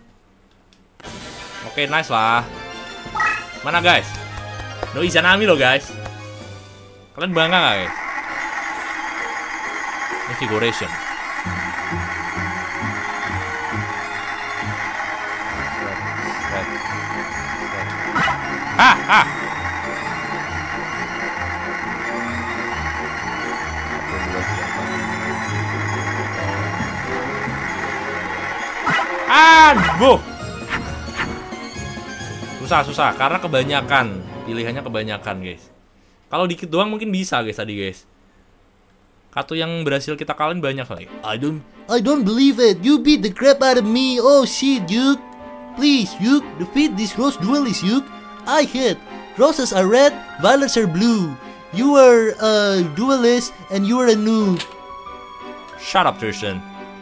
Oke, nice lah. Mana guys? No Izanami loh guys. Kalian bangga gak guys? Ini figuration. Ah, ah. Aduh. Susah, susah karena kebanyakan. Pilihannya kebanyakan, guys. Kalau dikit doang mungkin bisa, guys, tadi, guys. Kartu yang berhasil kita kalahin banyak lagi. I don't I don't believe it. You beat the crap out of me. Oh shit, Yuk. Please, Yuk, defeat this rose duelist, Yuk. I hit. Roses are red, violets are blue. You are a duelist and you are a noob. Shut up, Tristan.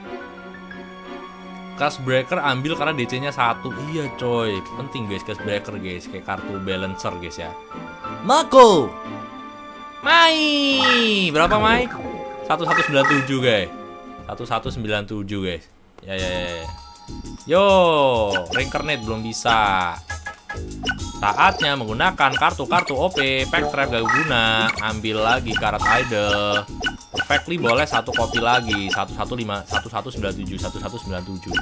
Cash Breaker ambil karena D C-nya satu. Iya coy, penting guys Cash Breaker guys, kayak kartu balancer guys ya. Mako. Mai, berapa Mai? satu satu sembilan tujuh guys. satu satu sembilan tujuh guys. Ya ya ya. Yo, Reincarnate belum bisa. Saatnya menggunakan kartu-kartu O P. Pack Trap gak guna. Ambil lagi karat idol. Perfectly boleh satu kopi lagi. Satu satu lima satu satu sembilan tujuh satu satu sembilan tujuh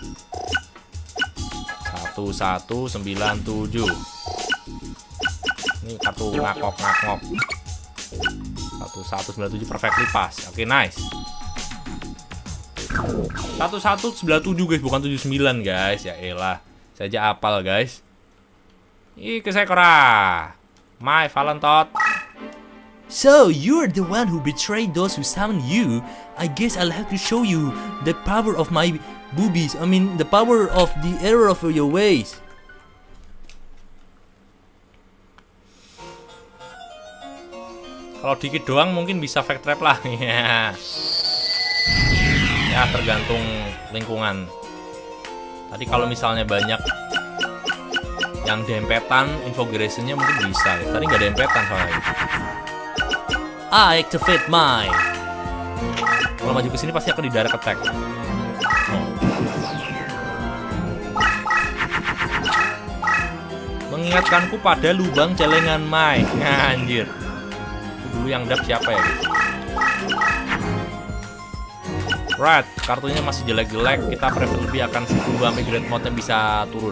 satu satu sembilan tujuh. Ini kartu ngakok ngakok. Satu satu sembilan tujuh perfectly pas. Oke, nice. Satu satu sembilan tujuh guys, bukan tujuh sembilan guys. Ya elah, saya aja apal guys. Ih, kesekora. My Valentot. So, you're the one who betrayed those who summoned you. I guess I'll have to show you the power of my boobies. I mean, the power of the error of your ways. Kalau dikit doang mungkin bisa fake trap lah. Ya, tergantung lingkungan. Tadi kalau misalnya banyak yang dempetan, infographic-nya mungkin bisa. Tadi nggak dempetan soalnya. I activate mine. Kalau maju ke sini pasti akan di direct attack. Oh. Mengingatkanku pada lubang celengan Mai. Anjir. Itu dulu yang dap siapa ya guys? Right, kartunya masih jelek-jelek. Kita prefer lebih akan sepuluh sampai great mode-nya bisa turun.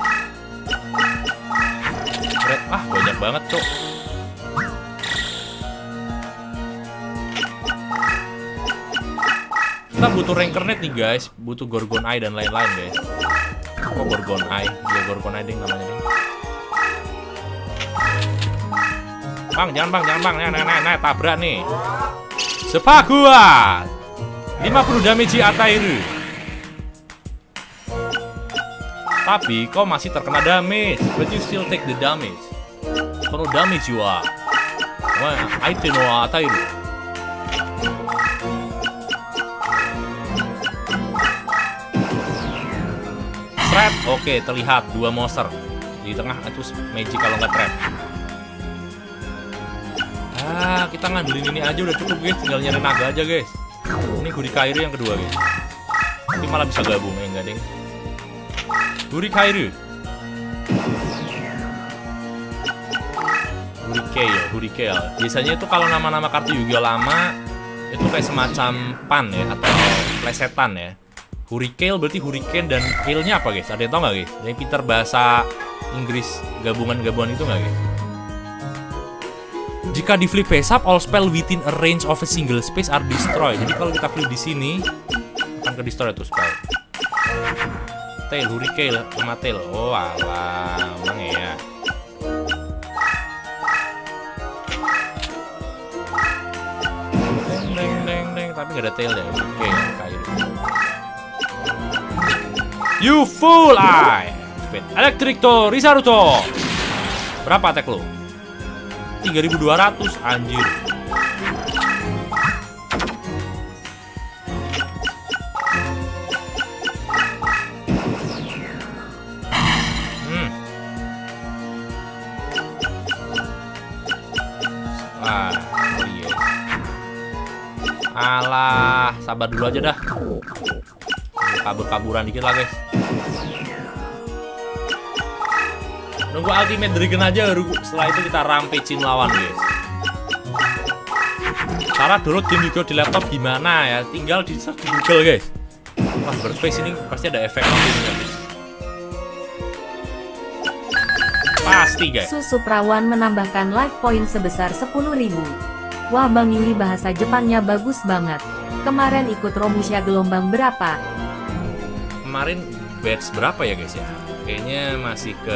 Great, ah banyak banget cok. Kita butuh Reincarnate nih guys, butuh Gorgon Eye dan lain-lain guys. Kok Gorgon Eye? Ya Gorgon Eye ding namanya ding. Bang, jangan bang, jangan bang, nah, nah, nah, nah tabrak nih. Sepakuat lima puluh damage Atairu. Tapi kau masih terkena damage, but you still take the damage. Kono damage you are. Wah, item no Atairu. Trap, oke terlihat dua monster di tengah itu magic kalau nggak trap. Ah, kita ngandelin ini aja udah cukup guys, tinggal nyari naga aja guys. Ini Hurikairu yang kedua guys. Tapi malah bisa gabung ya enggak ding. Hurikairu. Hurikale, Hurikale. Biasanya itu kalau nama-nama kartu Yu-Gi-Oh lama itu kayak semacam pan ya atau plesetan ya. Hurikale berarti hurricane dan kale-nya apa guys? Ada yang tau nggak guys? Yang pintar bahasa Inggris gabungan-gabungan itu nggak guys? Jika di flip face up, all spell within a range of a single space are destroyed. Jadi kalau kita flip di sini akan ke destroy tuh spell. Tail, Hurikale sama tail. Oh alah, emang ya. Deng deng deng deng, tapi nggak ada tail ya. Oke, kayu. You fool I. Electric to Risaruto. Berapa attack lo? tiga ribu dua ratus anjir. Hmm. Ah, oh iya. Alah, sabar dulu aja dah. Kabur-kaburan dikit lah guys. Nunggu ultimate dragon aja, setelah itu kita rampagein lawan guys. Cara download game Yu-Gi-Oh di laptop gimana ya? Tinggal di search di Google guys. Wah, Birthface ini pasti ada efek guys. Pasti guys. Susu Prawan menambahkan life point sebesar sepuluh ribu. Wah Bang Yuli bahasa Jepangnya bagus banget. Kemarin ikut Romusha gelombang berapa? Kemarin batch berapa ya guys ya? Kayaknya masih ke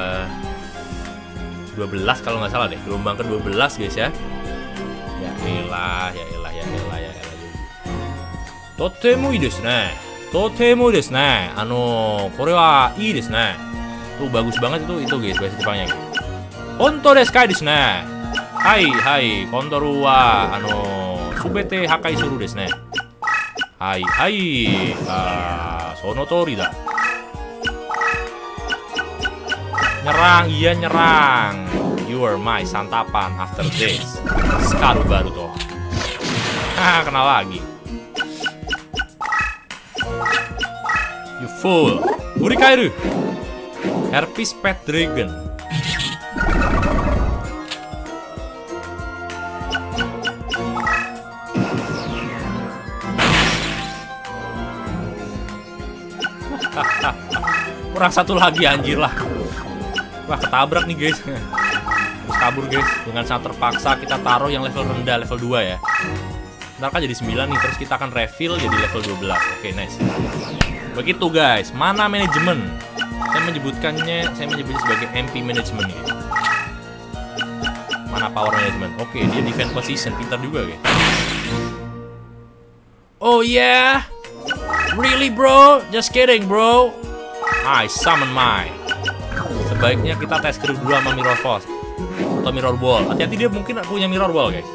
dua belas kalau nggak salah deh. Gelombang ke dua belas guys ya. Ya elah, ya elah, ya elah, ya elah. Totemo ii desu ne. Totemo desu ne. Ano, kore wa ii desu ne. Tuh bagus banget itu itu guys bahasa Jepangnya. Hontou desu kai desu ne. Hai, hai, kontoru wa ano subete hakai suru desu ne. Hai, hai. Ah, sono tori da. Nyerang, iya nyerang. You are my santapan after this. Skaru baru tuh. Ah, kenal lagi. You fool. Hurikairu. Herpes Pet Dragon. Kurang satu lagi anjir lah. Wah, ketabrak nih guys. Terus kabur guys. Dengan sangat terpaksa kita taruh yang level rendah, level dua ya. Ntar kan jadi sembilan nih. Terus kita akan refill jadi level dua belas. Oke, nice. Begitu guys. Mana manajemen? Saya menyebutkannya, saya menyebutnya sebagai M P management ya. Mana power management? Oke, dia defense position. Pintar juga guys. Oh yeah. Really bro? Just kidding bro. I summon my. Sebaiknya kita tes grup dulu sama Mirror Force atau Mirror Ball. Hati-hati, dia mungkin punya Mirror Ball guys.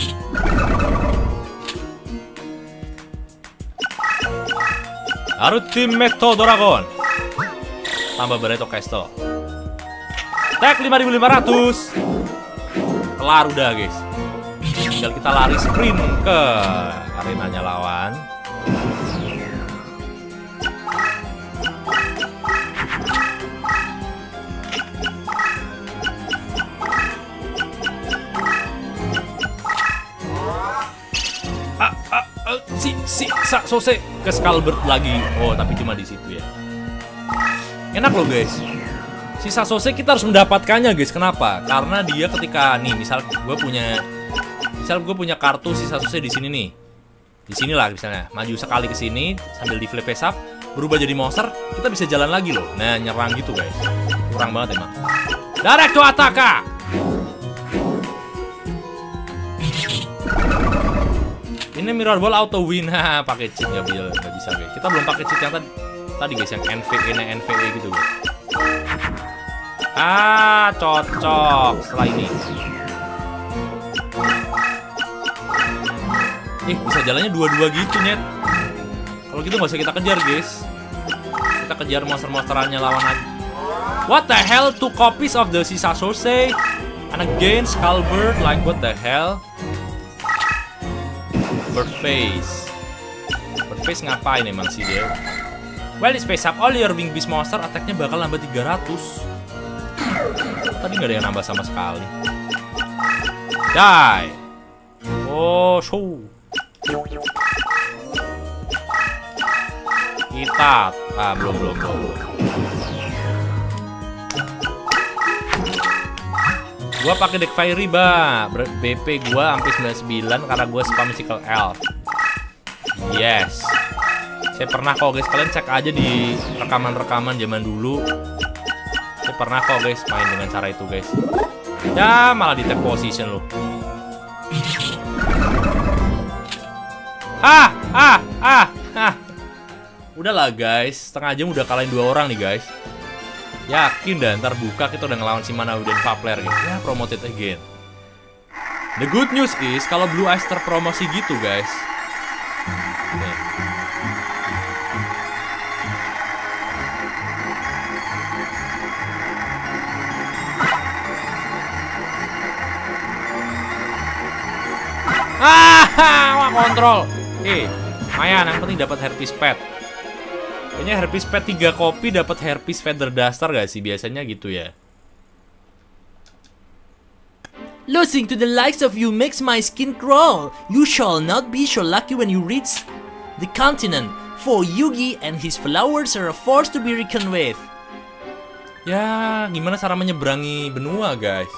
Ultimate Dragon. Tambah Barreto Castle. Tag lima ribu lima ratus. Kelar udah guys. Tinggal kita lari sprint ke arenanya lawan. Si si sa sose ke Skullbird lagi. Oh, tapi cuma di situ ya. Enak loh guys. Si Sasose kita harus mendapatkannya guys. Kenapa? Karena dia ketika nih, misal gue punya misal gue punya kartu si Sasose di sini nih. Di sini lah misalnya. Maju sekali ke sini sambil di flip face up, berubah jadi monster, kita bisa jalan lagi loh. Nah, nyerang gitu guys. Kurang banget emang. Direct to attack. Ini Mirror Ball auto win. Haha, pakai cheat nggak bisa, nggak bisa guys. Kita belum pakai cheat yang tadi, tadi guys, yang N V E, N V E gitu guys. Ah, cocok. Setelah ini, ih, bisa jalannya dua-dua gitu net. Kalau gitu nggak usah kita kejar guys. Kita kejar monster-monsterannya lawan aja. What the hell? Two copies of the Sasose and again Skullbird. Like what the hell? Bird face. Bird face ngapain emang sih dia? Well, it's face up all your wing beast monster attack-nya bakal nambah tiga ratus. Tadi nggak ada yang nambah sama sekali. Die. Oh, show. Kita, ah belum belum belum. Gua pakai deck Fairy ba, B P gua sampai sembilan puluh sembilan karena gua spam Mystical Elf. Yes. Saya pernah kok guys, kalian cek aja di rekaman-rekaman zaman dulu. Saya pernah kok guys main dengan cara itu guys. Ya malah di tap position loh. Ah, ah, ah, ah. Udahlah guys, setengah jam udah kalahin dua orang nih guys. Yakin dah ntar buka kita udah ngelawan si Manaw dan Vapler gitu. Ya promoted again. The good news is kalau Blue Eyes terpromosi gitu guys. Nih. Ah, wah kontrol. Eh, lumayan, yang penting dapat Herpes Pet. Kayaknya Herpes Pet tiga kopi dapat Herpes Feather Duster gak sih? Biasanya gitu ya. Losing to the likes of you makes my skin crawl. You shall not be so lucky when you reach the continent. For Yugi and his followers are a force to be reckoned with. Ya, gimana cara menyeberangi benua, guys?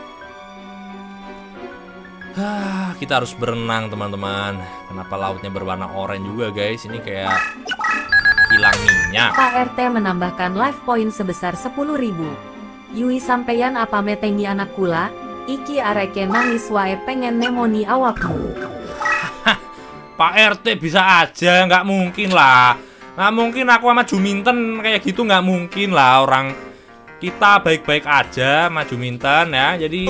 Hah, kita harus berenang, teman-teman. Kenapa lautnya berwarna oranye juga, guys? Ini kayak hilang minyak. Pak R T menambahkan life point sebesar sepuluh ribu. Yui sampeyan apa metengi anak kula? Iki areke nangis wae pengen nemoni awakmu. Pak R T bisa aja, nggak mungkin lah. Nggak mungkin aku sama Juminten kayak gitu, nggak mungkin lah. Orang kita baik-baik aja sama Juminten ya. Jadi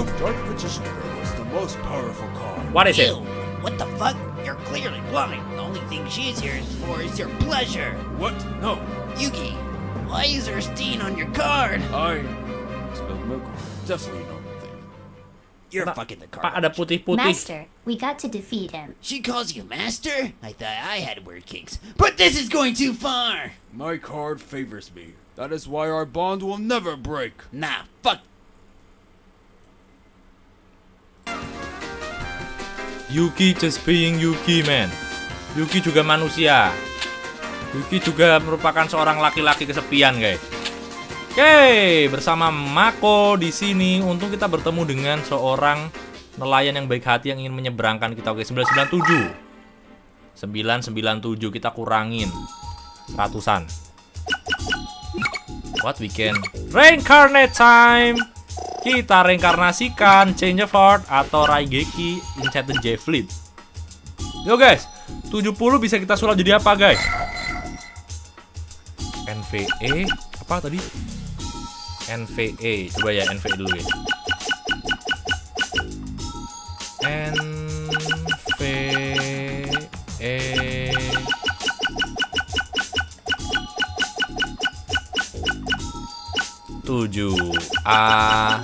what is it? Ew, what the fuck? You're clearly blind. The only thing she's here for is your pleasure. What? No. Yugi, why is there a stain on your card? I spilled milk. Definitely not a thing. You're Pak, fucking the Pak card. ada putih-putih. Master, we got to defeat him. She calls you master? I thought I had word kinks. But this is going too far! My card favors me. That is why our bond will never break. Nah, fuck. Yuki just being Yuki, man. Yuki juga manusia. Yuki juga merupakan seorang laki-laki kesepian, guys. Oke, bersama Mako di sini. Untung kita bertemu dengan seorang nelayan yang baik hati yang ingin menyeberangkan kita. Oke, sembilan sembilan tujuh. sembilan sembilan tujuh kita kurangin ratusan. What we can reincarnate time. Kita reinkarnasikan Change of Heart atau Raigeki Enchanted J-Flip. Yo guys, tujuh puluh bisa kita sulap jadi apa guys? N V E apa tadi? N V E, coba ya N V E dulu ya. N V E tujuh A.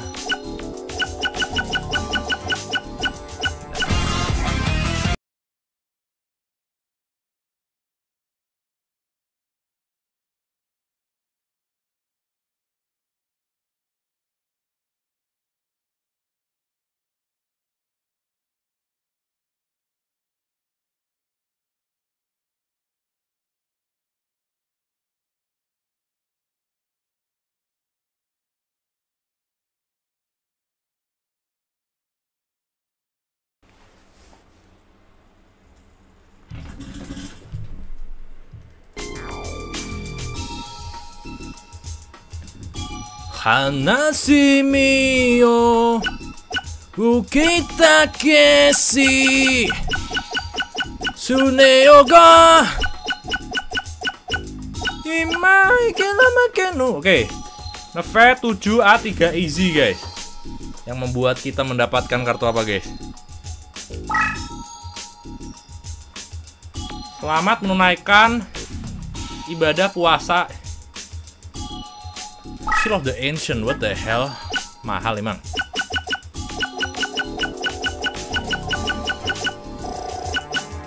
Hanashimi yo ukita kesi suneo ga imai kenamakenu. Oke, Neve tujuh A tiga easy guys. Yang membuat kita mendapatkan kartu apa guys? Selamat menunaikan ibadah puasa. Seal of the Ancient, what the hell? Mahal emang.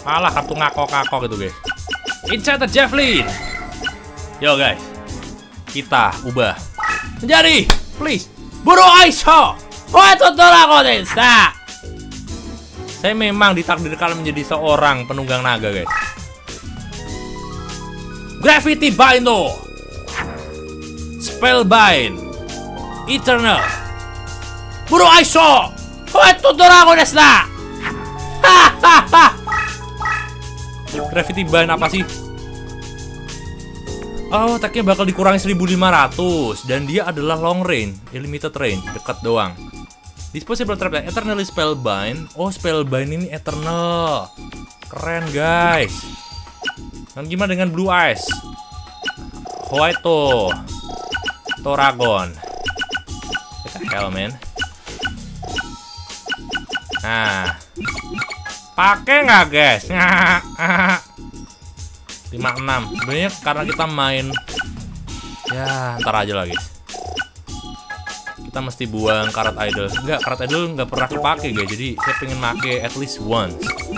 Malah kartu ngakok-ngakok gitu guys. Enchanted Javelin. Yo guys, kita ubah menjadi please Buru Aiso. Oh itu aku desa. Saya memang ditakdirkan menjadi seorang penunggang naga guys. Gravity Bino, Spellbind, Eternal, Buru Aiso. Oh itu aku desa. Hahaha. Gravity Bind apa sih? Oh, attack-nya bakal dikurangi seribu lima ratus. Dan dia adalah long range, limited range, dekat doang. Disposable trap, Eternally Spellbind. Oh, Spellbind ini Eternal. Keren guys. Dan gimana dengan Blue Eyes? Hoito, Toragon. What the hell, man? Nah, pakai nggak guys? lima puluh enam. Sebenarnya karena kita main, ya ntar aja lah guys. Kita mesti buang karat idol. Enggak, karat idol nggak pernah kepake guys. Jadi saya pengen make at least once.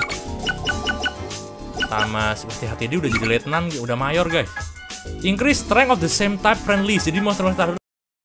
Sama seperti hati dia udah jadi letnan, udah mayor guys. Increase strength of the same type friendly. Jadi monster-monster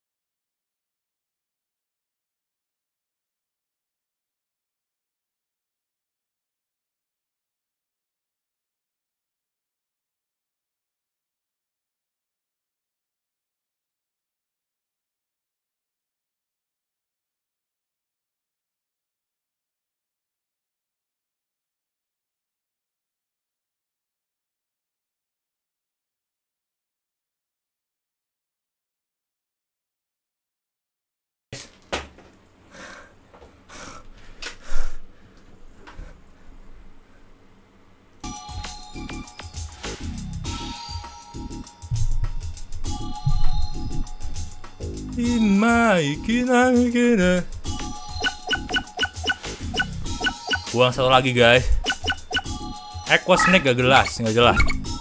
buang satu lagi guys. Aqua Snake gak jelas, gak jelas.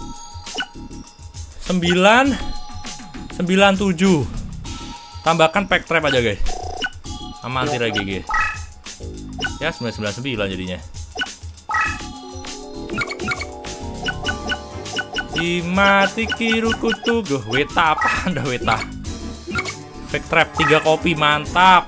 sembilan sembilan tujuh. Tambahkan pack trap aja guys. Sama anti regi guys. Ya sembilan sembilan sembilan jadinya. Imati kirukutu goh weta apa anda weta. Pack trap tiga kopi, mantap.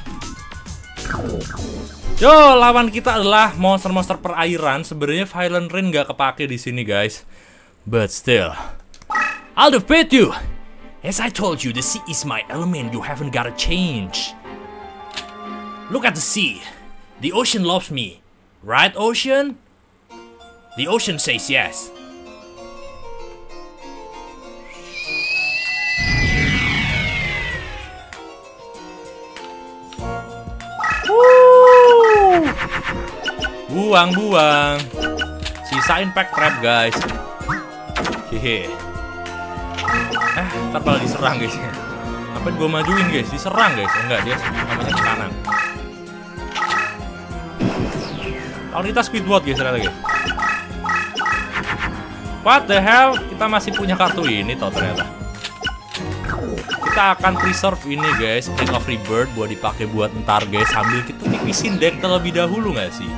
Yo, lawan kita adalah monster-monster perairan. Sebenarnya Violent Rain nggak kepake di sini, guys. But still, I'll defeat you. As I told you, the sea is my element. You haven't gotta change. Look at the sea. The ocean loves me, right, ocean? The ocean says yes. Buang-buang. Sisain pack trap guys. Hehe. Eh, ntar malah diserang guys. Ngapain gue majuin guys? Diserang guys. Enggak, dia namanya ke kanan. Kalau kita Squidward guys ternyata guys. What the hell? Kita masih punya kartu ini toh ternyata. Kita akan preserve ini guys, Spring of Rebirth buat dipakai buat ntar guys, sambil kita tipisin deck terlebih dahulu nggak sih?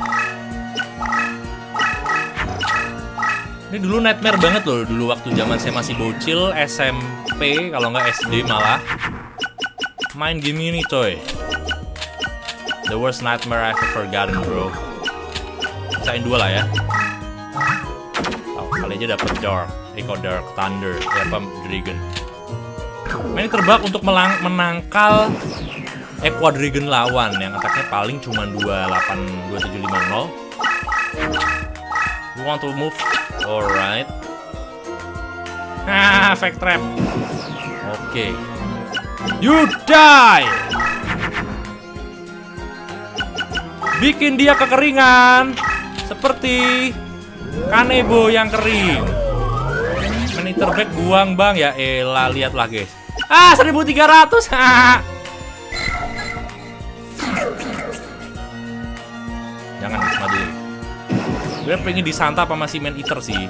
Ini dulu nightmare banget loh, dulu waktu zaman saya masih bocil, S M P kalau nggak S D malah main game ini coy. The worst nightmare I've ever forgotten bro. Pisahin dua lah ya. Oh, kali aja dapet Dark, Echo Dark, Thunder, ya apa Dragon. Main terbak untuk melang menangkal Aqua Dragon lawan yang attack-nya paling cuma dua delapan dua tujuh lima nol. You want to move? Alright. Ah, fake trap. Oke. Okay. You die. Bikin dia kekeringan seperti Kanebo yang kering. Monitor back buang bang ya elah, lihatlah guys. Ah, seribu tiga ratus. Jangan maju. Gue pengen disantap sama si Man Eater sih.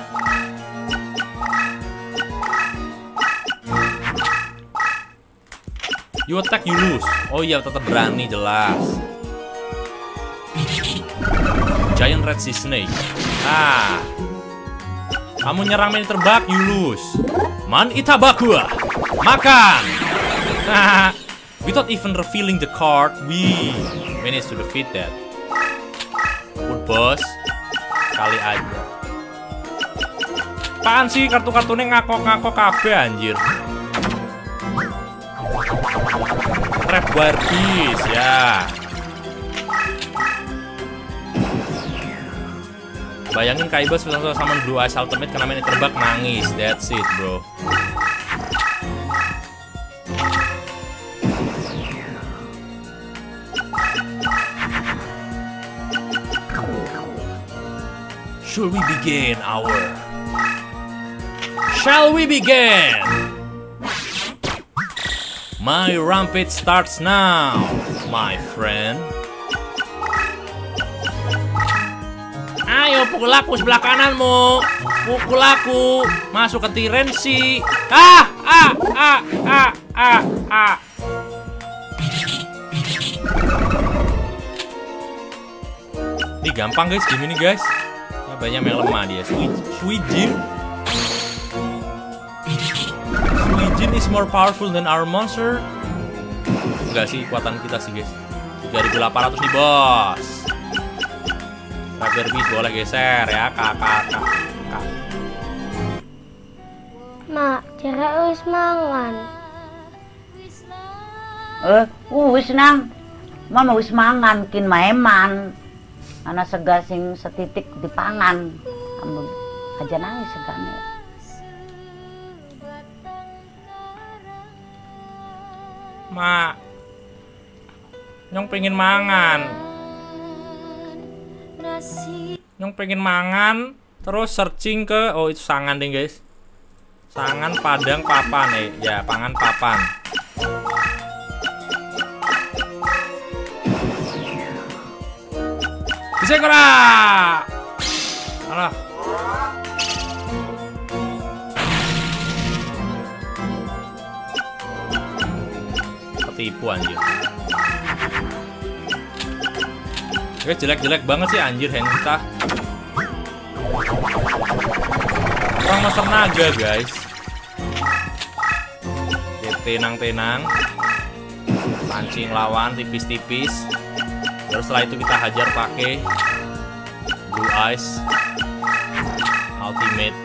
You attack, you lose. Oh iya, tetap berani jelas. Giant Red Sea Snake. Ah, kamu nyerang main terbak, you lose. Man itabakua, makan. Without even revealing the card, we managed to defeat that. Good bos, kali aja. Apaan sih kartu-kartunya ngakok-ngakok kabeh anjir. Trap Barbies ya. Bayangin Kaiba susah-susah sama Blue Eyes Ultimate kena main terbak nangis. That's it, bro. Should we begin our Shall we begin? My rampage starts now, my friend. Ayo pukul aku sebelah kananmu. Pukul aku. Masuk ke tirensi. Ah, ah, ah, ah, ah, ah. Ini gampang guys, game ini guys. Nah, banyak yang lemah dia. Suijin. Suijin is more powerful than our monster. Enggak sih, kekuatan kita sih guys. tiga ribu delapan ratus nih bos. Rubber Beast boleh geser ya kakak kakak. Mak, cara wis mangan. Eh, uh, wis nang. Mama wis mangan kin maeman. Ana sega sing setitik dipangan. Ambo aja nangis segane. Mak, nyong pengen mangan. Nyong pengen mangan. Terus searching ke, oh itu sangan deh guys. Sangan padang papan eh, ya pangan papan. Bisa gerak. Alah. Ketipu anjir. Guys, jelek-jelek banget sih anjir hand kita. Orang monster naga guys. Tenang-tenang. Pancing lawan tipis-tipis. Terus setelah itu kita hajar pakai Blue Eyes Ultimate.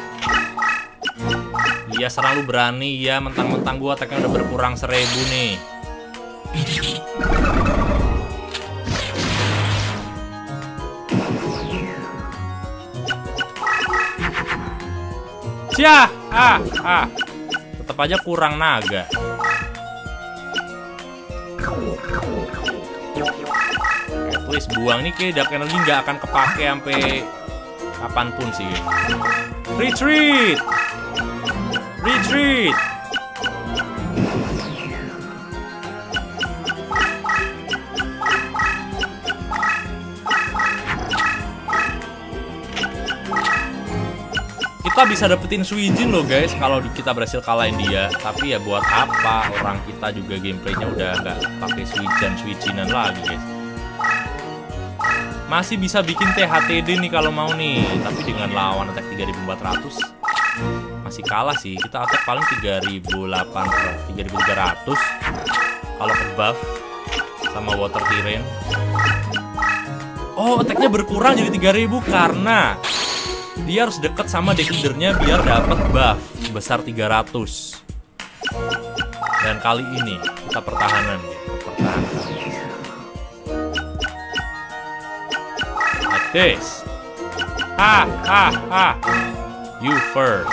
Iya serang lu berani ya, mentang-mentang gua attack-nya udah berkurang seribu nih. Cia, ah, ah, tetap aja kurang naga. Tulis buang nih kayak dark energy nggak akan kepake sampai kapanpun sih. Retreat, retreat. Kita bisa dapetin Suijin loh guys kalau kita berhasil kalahin dia. Tapi ya buat apa, orang kita juga gameplaynya udah nggak pakai Suijin Suijinan lagi guys. Masih bisa bikin T H T D nih kalau mau nih, tapi dengan lawan attack tiga ribu empat ratus masih kalah sih. Kita attack paling tiga ribu delapan ratus, tiga ribu tiga ratus kalau ke buff sama water terrain. Oh, attacknya berkurang jadi tiga ribu karena dia harus deket sama deck leadernya biar dapat buff sebesar tiga ratus. Dan kali ini kita pertahanan ya, pertahanan. Like this. Ah, ah, ah. You first.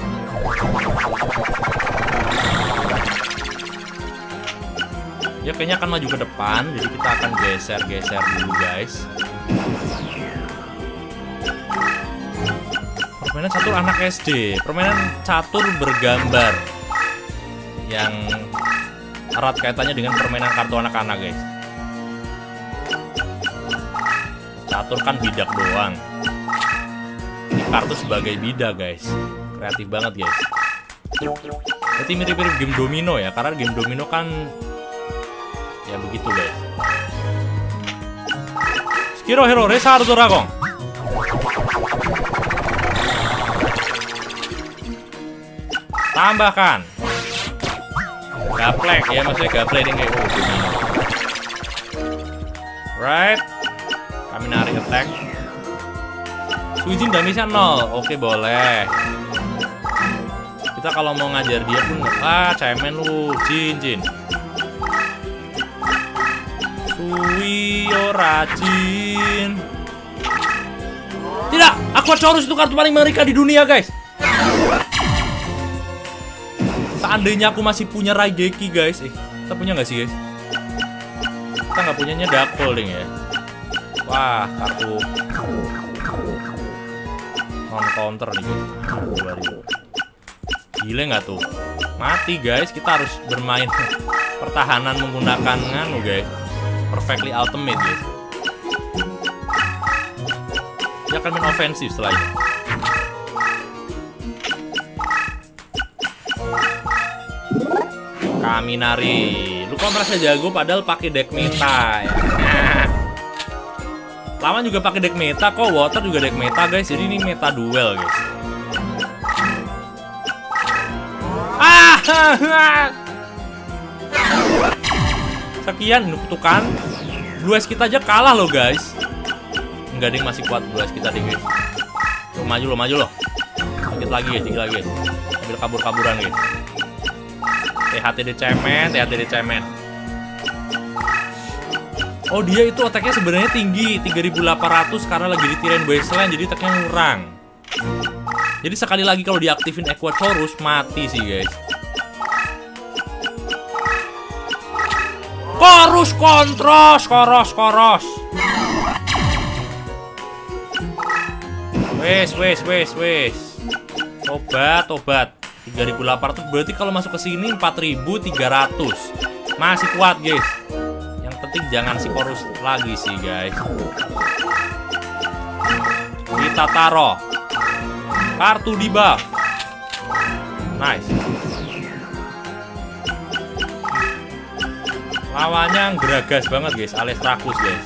Ya kayaknya akan maju ke depan, jadi kita akan geser-geser dulu guys. Permainan catur anak S D, permainan catur bergambar yang erat kaitannya dengan permainan kartu anak-anak guys. Catur kan bidak doang. Ini kartu sebagai bidak guys. Kreatif banget guys. Berarti mirip-mirip game domino ya, karena game domino kan ya begitu guys. Skiro Hero Resar Dragon. Tambahkan. Gaplek ya, maksudnya gaplek ini kayak oh, gini. Right. Kami narik attack. Suijin damage-nya nol. Oke, boleh. Kita kalau mau ngajar dia pun ah, cemen lu, Jin, Jin. Suio rajin. Tidak, Aquasaurus itu kartu paling mengerikan di dunia, guys. Seandainya aku masih punya Raigeki, guys. Eh, kita punya nggak sih, guys? Kita nggak punyanya Dark Holding ya. Wah, kartu non counter nih, guys. Gile nggak tuh? Mati, guys. Kita harus bermain pertahanan menggunakan nganu, guys. Perfectly ultimate, guys. Dia akan main ofensif setelah ini. Kaminari. Lu kok merasa jago padahal pakai deck meta ya. Lawan juga pakai deck meta kok, Water juga deck meta, guys. Jadi ini meta duel, guys. Ah! Sekian kutukan. Blue Eyes kita aja kalah loh, guys. Enggak, ding, masih kuat Blue Eyes kita, ding, guys. Lo maju lo, maju lo. Dikit lagi, guys, dikit lagi, guys. Ambil kabur-kaburan, guys. T H T D cemen, T H T D cemen. Oh, dia itu attack-nya sebenarnya tinggi, tiga ribu delapan ratus karena lagi di Tyrian Wasteland, jadi attack-nya ngurang. Jadi sekali lagi kalau diaktifin Aquasaurus mati sih, guys. Korus kontros, koros, koros. Wes, wes, wes, wes. Tobat, tobat. tiga ribu delapan ratus berarti kalau masuk ke sini empat ribu tiga ratus. Masih kuat, guys. Yang penting jangan si korus lagi sih, guys. Kita taruh kartu di buff. Nice. Lawannya geragas banget, guys, alias rakus, guys.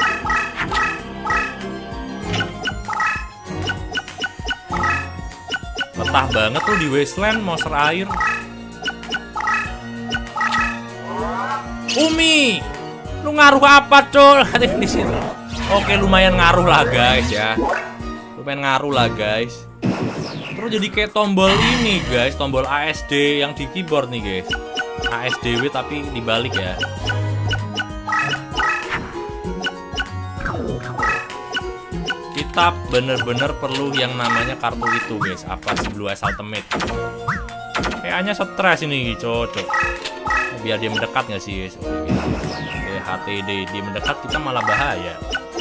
Betah banget tuh di Wasteland, monster air. Umi, lu ngaruh apa, Col? Di sini. Oke, lumayan ngaruh lah, guys, ya. Lumayan ngaruh lah, guys. Terus jadi kayak tombol ini, guys, tombol A S D yang di keyboard nih, guys. A S D W tapi dibalik ya. Kita bener-bener perlu yang namanya kartu itu, guys. Apa sih, Blue Eyes Ultimate? Kayaknya stres ini, cocok. Biar dia mendekat nggak sih, guys? Oke, H T D dia mendekat kita malah bahaya.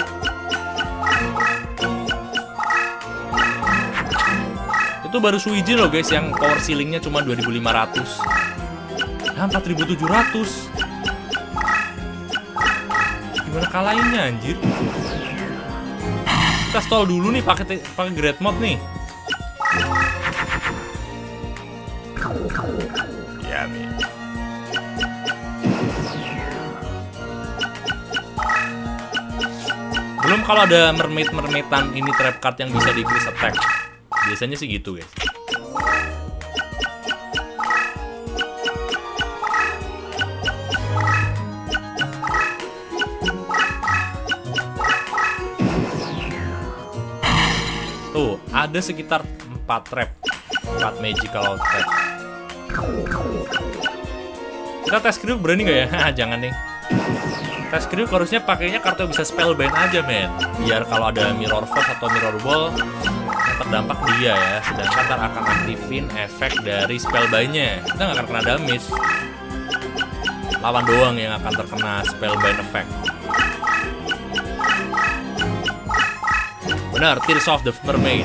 Itu baru Suijin loh, guys, yang power ceilingnya cuma dua ribu lima ratus. Nah, empat ribu tujuh ratus. Gimana kalahinnya, anjir? Kita stall dulu nih pakai pakai Great Mode nih. Ya, men. Belum kalau ada mermaid-mermaidan ini trap card yang bisa di-increase attack. Biasanya sih gitu, guys. Tuh, ada sekitar empat trap, empat magical trap. Kita tes crew berani nggak ya? Jangan nih. Tes crew harusnya pakainya kartu yang bisa spellbind aja, men. Biar kalau ada mirror force atau mirror ball yang terdampak dia ya. Sedangkan ntar akan aktifin efek dari spellbindnya. Kita nggak akan kena damage. Lawan doang yang akan terkena spellbind effect. Benar, Tears of the Mermaid.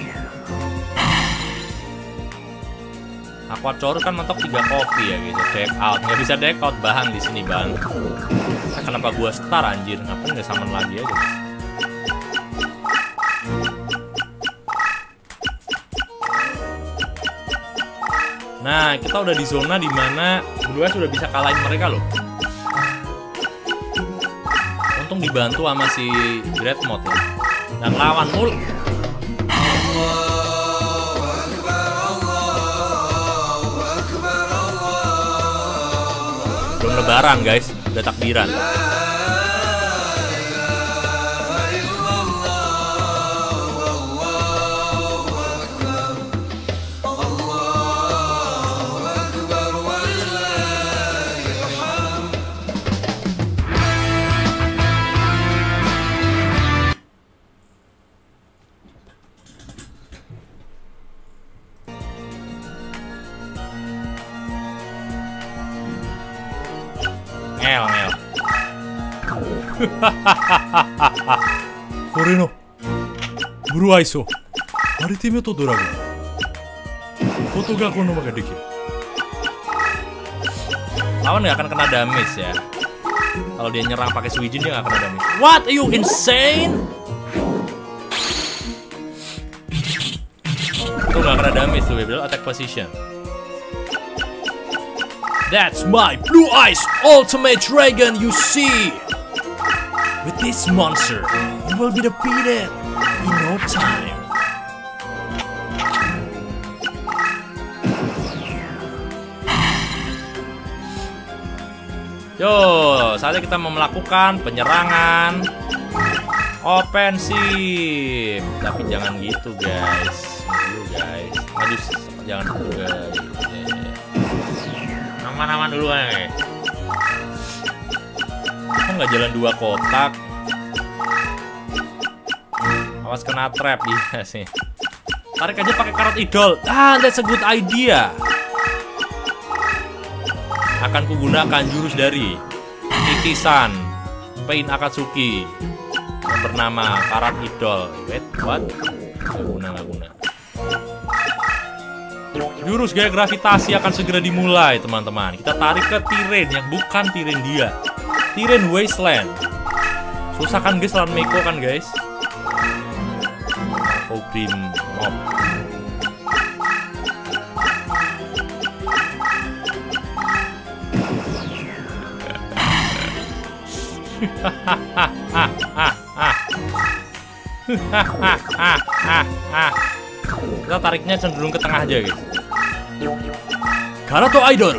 Aquasaurus kan mentok tiga kopi ya gitu. Deck out, nggak bisa deck out bahan di sini, Bang. Nah, kenapa gua star, anjir? Ngapain nggak summon lagi aja? Nah, kita udah di zona dimana berdua sudah bisa kalahin mereka loh. Untung dibantu sama si Great Mode ya. Dan lawan mul. lebaran guys, udah takbiran. Ngel, ngel. Koreno, Blue Eyesをアルティメットドラゴン。Foto ga kono maka dekiru. Lawan nggak akan kena damage ya. Kalau dia nyerang pakai Suijin dia nggak kena damage. What? Are you insane? Itu nggak kena damage tuh, Bebel. Attack position. That's my Blue Eyes Ultimate Dragon, you see. With this monster, you will be defeated in no time. Yo, saatnya kita mau melakukan penyerangan offensif. Tapi jangan gitu, guys. Dulu, guys. Maju, jangan dulu, guys. Aman-aman dulu, guys. Kok nggak jalan dua kotak? Awas kena trap, iya sih. Tarik aja pakai karot idol. Ah, that's a good idea. Akan kugunakan jurus dari titisan Pain Akatsuki yang bernama Karat Idol. Wait, what? Gak guna, gak guna. Jurus gaya gravitasi akan segera dimulai, teman-teman. Kita tarik ke Tiren yang bukan Tiren dia. Tiren Wasteland. Susah kan guys lawan Meiko kan guys? Oh, Grim Mob. Kita tariknya cenderung ke tengah aja guys. Karato Idol.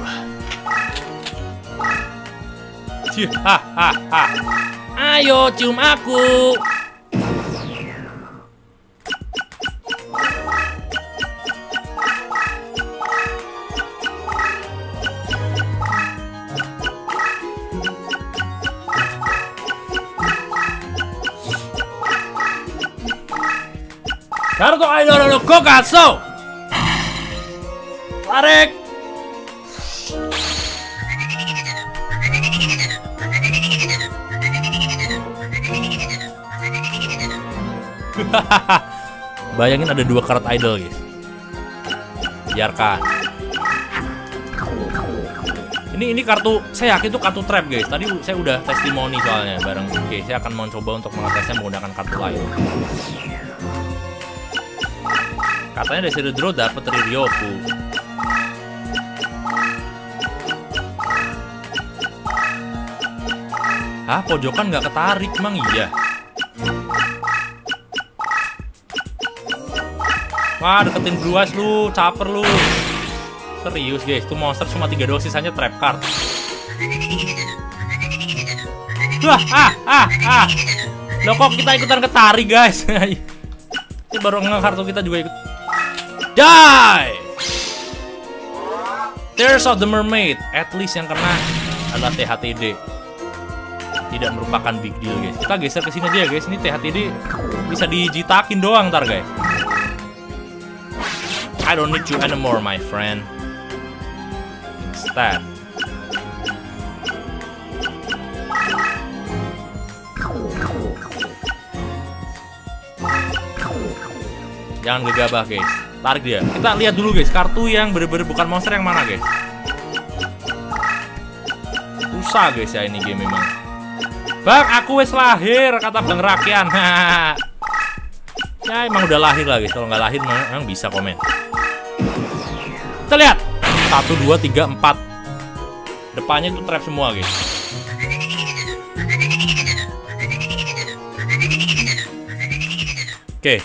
Ayo cium aku. Karato Idol no Kokatsu. Tarik. Bayangin ada dua karat idol guys. Biarkan. Ini ini kartu, saya yakin itu kartu trap guys. Tadi saya udah testimoni soalnya bareng. Oke, saya akan mencoba untuk mengetesnya menggunakan kartu lain. Katanya dari sini draw dapet Riryoku. Hah, pojokan nggak ketarik, emang iya? Wah, deketin Blue Eyes lu, caper lu. Serius guys, tuh monster cuma tiga doang, sisanya trap card. Wah, ah, ah, ah. Loh kok kita ikutan ketarik guys? Ini baru nge kartu kita juga ikut. Die! Tears of the Mermaid. At least yang kena adalah T H T D. Tidak merupakan big deal guys. Kita geser ke sini aja ya guys. Ini T H T D bisa dijitakin doang ntar guys. I don't need you anymore my friend. Instead, jangan gegabah guys. Tarik dia. Kita lihat dulu guys, kartu yang bener-bener bukan monster yang mana guys. Susah guys ya ini game memang. Bang, aku wes lahir, kata Bang Rakian. Ya emang udah lahir lah guys. Kalau nggak lahir memang bisa komen. Kita lihat. Satu, dua, tiga, empat. Depannya itu trap semua guys. Oke.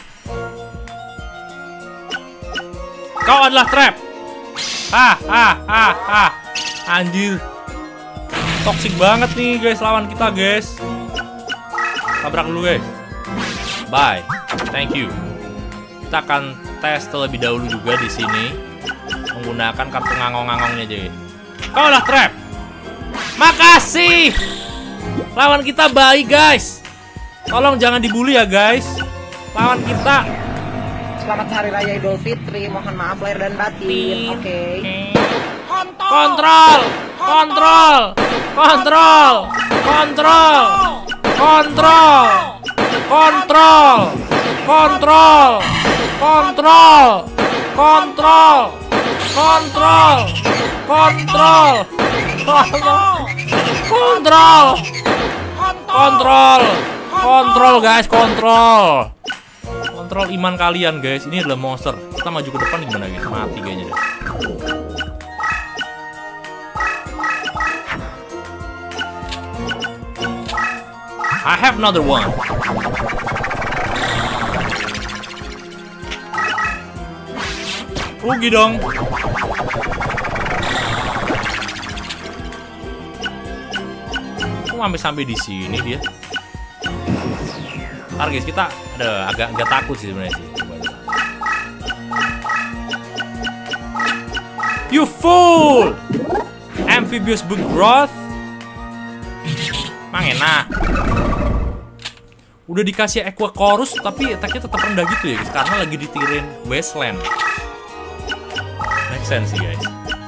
Kau adalah trap. Ah, ah, ah, ah. Anjir. toxic banget nih guys lawan kita guys. Tabrak dulu guys. Bye. Thank you. Kita akan tes terlebih dahulu juga di sini menggunakan kartu ngangong-ngangongnya aja guys. Kau udah trap. Makasih. Lawan kita baik guys. Tolong jangan dibully ya guys. Lawan kita. Selamat Hari Raya Idul Fitri. Mohon maaf lahir dan batin. Oke. Okay. Kontrol. Kontrol. Kontrol. Kontrol. Kontrol. Kontrol. Kontrol. Kontrol. Kontrol. Kontrol. Kontrol. Kontrol. Kontrol. Kontrol guys, kontrol. Kontrol iman kalian guys. Ini adalah monster. Kita maju ke depan gimana guys? Mati kayaknya deh. I have another one. Rugi dong. Kok sampai-sampai di sini dia? Ntar guys, kita ada agak agak takut sih sebenarnya sih. Coba, coba. You fool! Amphibious book growth. Mang enak. Udah dikasih Aqua Chorus tapi attack-nya tetap rendah gitu ya guys, karena lagi ditirin Wasteland. Make sense sih guys.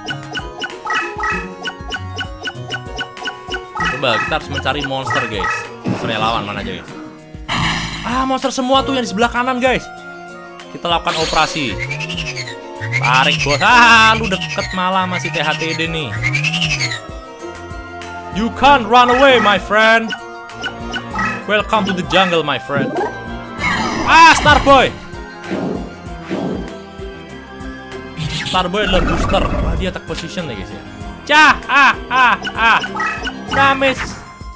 Coba kita harus mencari monster guys. Monsternya lawan mana aja guys? Ah, monster semua tuh yang di sebelah kanan guys. Kita lakukan operasi. Tarik bos. Ah, lu deket malah masih T H T D nih. You can't run away my friend. Welcome to the jungle my friend. Ah, Starboy. Starboy adalah booster. Wah, dia attack position nih guys ya. Cah, ah, ah, ah. Damage.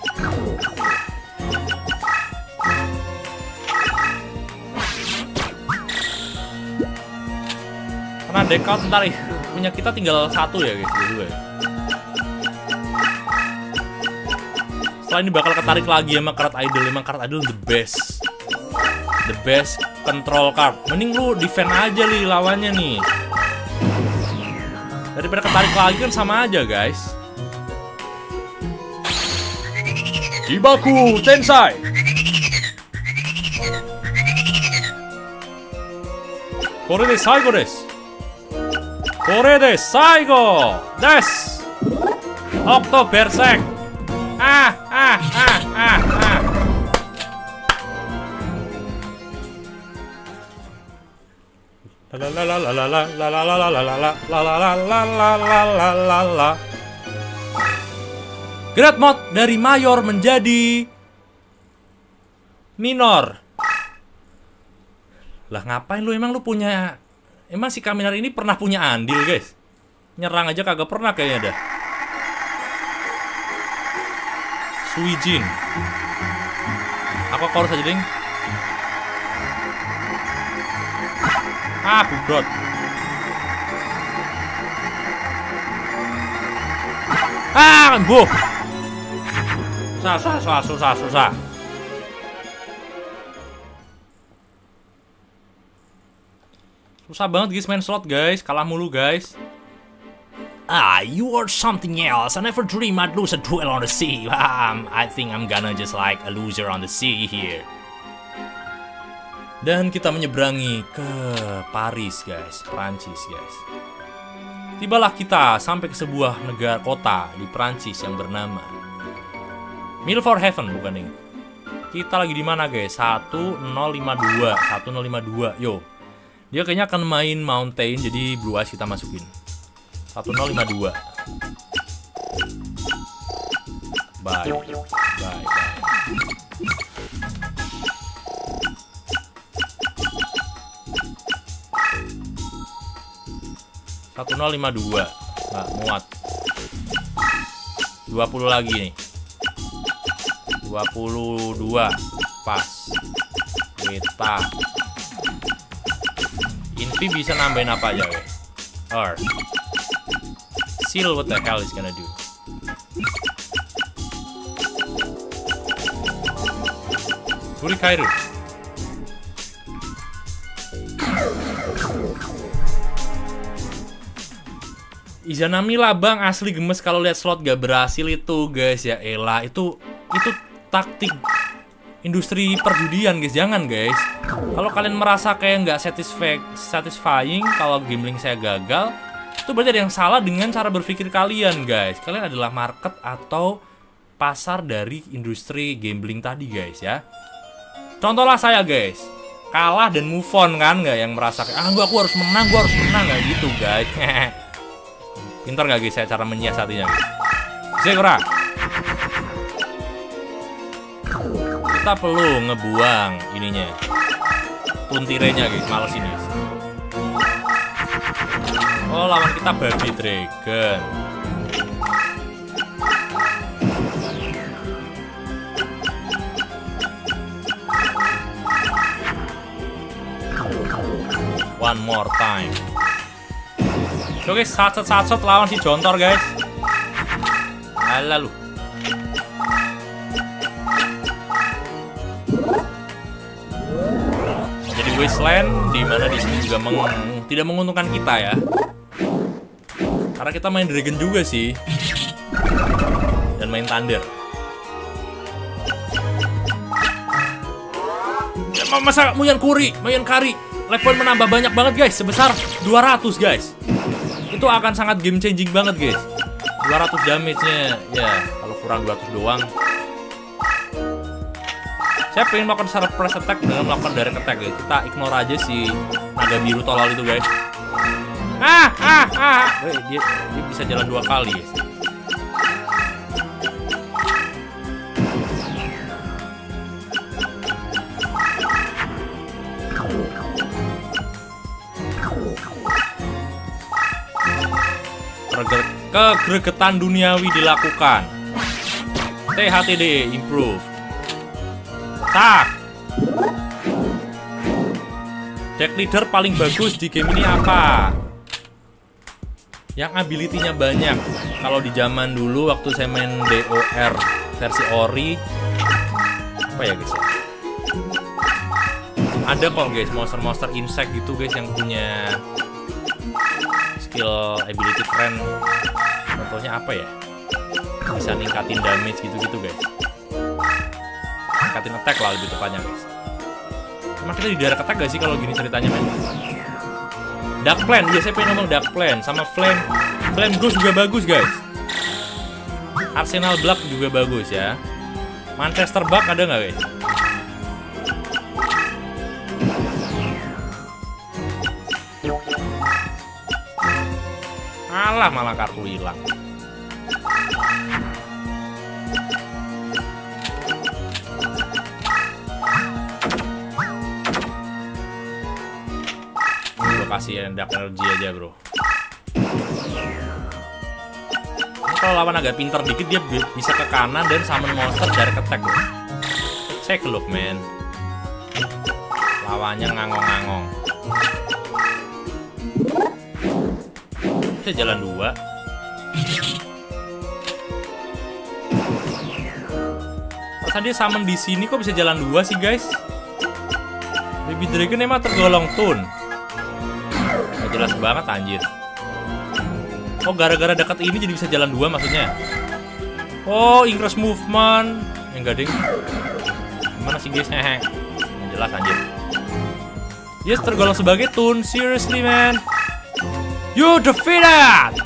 Karena deckount ntar punya kita tinggal satu ya guys, dua ya. Setelah ini bakal ketarik lagi sama card idol. Emang card idol the best, the best control card. Mending lu defend aja nih lawannya nih, daripada ketarik lagi kan sama aja guys. Jibaku Tensai. Kore de saigo desu. Kore de saigo desu. Octo Berserk. Ah, ah, ah, ah, ah. La la la la la la la la la la la la la la la la la la la. Great Mode dari mayor menjadi minor. Lah ngapain lu, emang lu punya, emang si Kaminar ini pernah punya andil guys? Nyerang aja kagak pernah kayaknya dah. Suijin. Aku korus aja ding. Ah, bubrot. Ah, bu. Susah, susah, susah, susah. Susah banget guys main slot guys, kalah mulu guys. Ah, you are something else. I never dream I'd lose a duel on the sea. Um, I think I'm gonna just like a loser on the sea here. Dan kita menyeberangi ke Paris guys, Prancis guys. Tibalah kita sampai ke sebuah negara kota di Prancis yang bernama Milford Haven, bukan ini. Kita lagi di mana guys? satu nol lima dua, satu nol lima dua. Yo. Dia kayaknya akan main mountain, jadi blue ice kita masukin. satu nol lima dua. Bye. Bye, bye. satu nol lima dua. Nggak muat. dua puluh lagi nih. dua puluh dua. Pas. Kita. Invi bisa nambahin apa aja guys? Or Seal, what the hell is gonna do? Kurikairu. Izanami lah bang, asli gemes kalau lihat slot gak berhasil itu guys. Ya elah, itu itu taktik industri perjudian guys, jangan guys. Kalau kalian merasa kayak nggak satisfy, satisfying kalau gambling saya gagal, itu berarti ada yang salah dengan cara berpikir kalian guys. Kalian adalah market atau pasar dari industri gambling tadi guys ya. Contohlah saya guys, kalah dan move on kan, nggak yang merasa kayak ah gua aku harus menang, gua harus menang, nggak gitu guys. Pintar nggak guys saya cara menyiasatinya? Zekora. Kita perlu ngebuang ininya, puntirenya guys, males ini. Oh lawan kita baby dragon. One more time. Oke, sat-sat lawan si Jontor guys. Alah lu. Jadi wasteland di mana di sini juga meng tidak menguntungkan kita ya. Karena kita main dragon juga sih. Dan main thunder. Ya, masa Muyan Kuri, Muyan Kari level menambah banyak banget guys, sebesar dua ratus guys. Itu akan sangat game changing banget guys. dua ratus damage-nya ya, kalau kurang dua ratus doang. Saya pengen melakukan surprise attack dengan melakukan direct attack guys. Kita ignore aja si naga biru tolol itu guys. Ah, ah, ah. Weh, dia, dia bisa jalan dua kali guys. Kegregetan duniawi dilakukan. T H T D improve. Tak. Deck leader paling bagus di game ini apa? Yang ability-nya banyak. Kalau di zaman dulu waktu saya main D O R versi Ori, apa ya guys ya? Ada kok guys monster-monster insect gitu guys yang punya skill ability keren. Contohnya apa ya? Bisa ningkatin damage gitu-gitu guys. Ningkatin attack lah lebih tepatnya guys. Emang kita di daerah attack gak sih kalau gini ceritanya men? Dark Plan, iya saya pengen ngomong Dark Plan. Sama Flame Flame Ghost juga bagus guys. Arsenal Black juga bagus ya. Manchester Bug ada nggak guys? Alah malah kartu hilang. Gue kasih dark energy aja bro. Kalau lawan agak pinter dikit dia bisa ke kanan dan summon monster dari attack bro. Take a look man. Lawannya ngangong-ngangong. Bisa jalan dua. Perasaan dia summon di sini kok bisa jalan dua sih guys. Baby Dragon emang tergolong tune. Gak jelas banget anjir. Oh gara-gara dekat ini jadi bisa jalan dua maksudnya. Oh increase movement. Yang enggak ding. Gimana sih guys? Hehe. Yang jelas anjir. Dia tergolong sebagai tune. Seriously man. You defeated.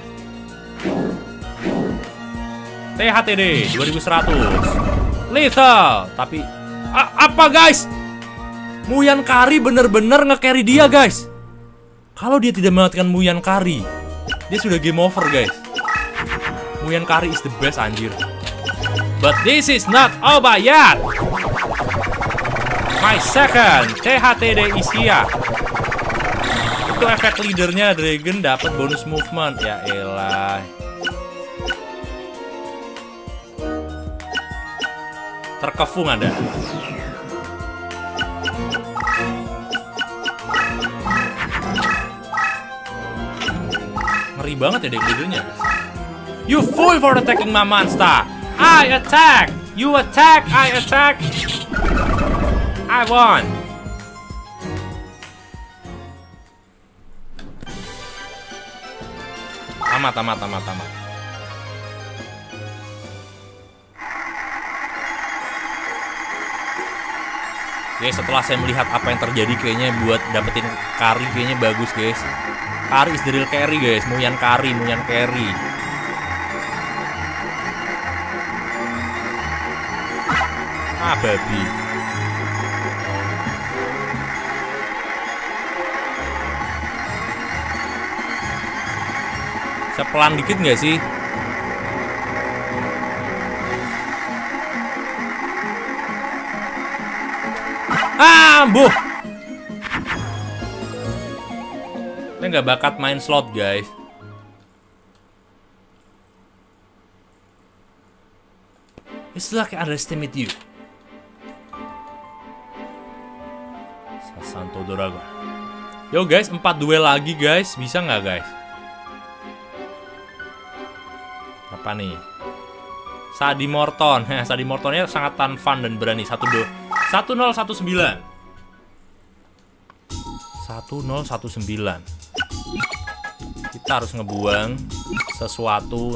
T H T D dua ribu seratus. Lethal. Tapi A apa guys? Muyan Kari bener-bener nge-carry dia guys. Kalau dia tidak melakukan Muyan Kari, dia sudah game over guys. Muyan Kari is the best anjir. But this is not over yet. My second T H T D is here. Itu efek leadernya Dragon dapat bonus movement. Ya elah. Terkefung Anda. Ngeri banget ya deck leadernya. You fool for attacking my monster. I attack. You attack. I attack. I won. Tamat, tamat, tamat, tamat. Guys, setelah saya melihat apa yang terjadi, kayaknya buat dapetin Kari kayaknya bagus, guys. Kari is the real carry, guys. Muyan Kari, Muyan Carry. Ah, babi. Sepelan dikit nggak sih? Ah, buh. Saya nggak bakat main slot, guys. It's like I underestimate you. Sasanto Dragon. Yo guys, empat duel lagi guys. Bisa nggak guys? Apa nih? Sadi Morton. Sadi Mortonnya sangat tan fun dan berani. Satu do. Satu nol satu sembilan. Satu nol satu sembilan. Kita harus ngebuang sesuatu.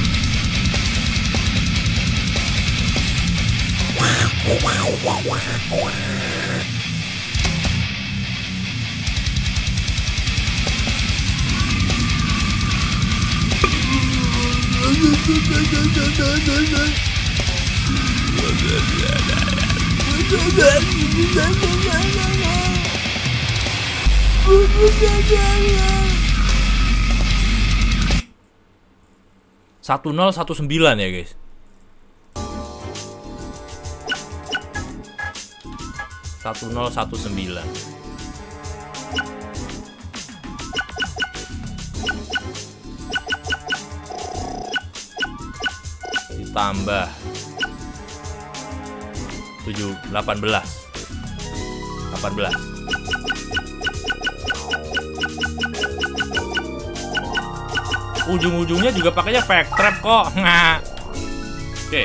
Satu nol satu sembilan ya guys. Satu nol satu sembilan. Ditambah tujuh, delapan belas. delapan belas. Ujung-ujungnya juga pakainya fake trap kok. Nah. Oke.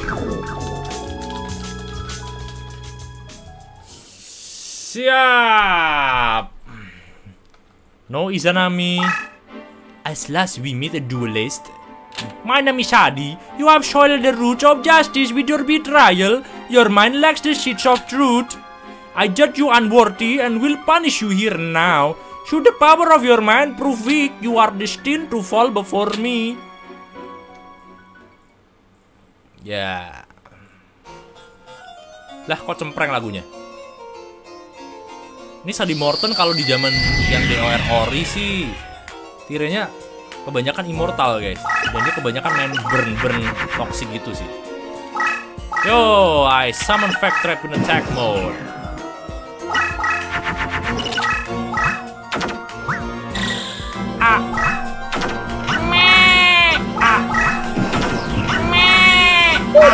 Siap. No Izanami. As last we meet a duelist. My name is Shadi. You have soiled the roots of justice with your betrayal. Your mind lacks the seeds of truth. I judge you unworthy and will punish you here now. Should the power of your mind prove weak, you are destined to fall before me. Ya. Lah, kok cempreng lagunya? Ini Sadi Morton kalau di zaman yang D O R Ori sih tirenya kebanyakan immortal guys. Dan dia kebanyakan main burn-burn toxic gitu sih. Yo, I summon Fake Trap in attack mode. Ah. Meh. Ah. Meh.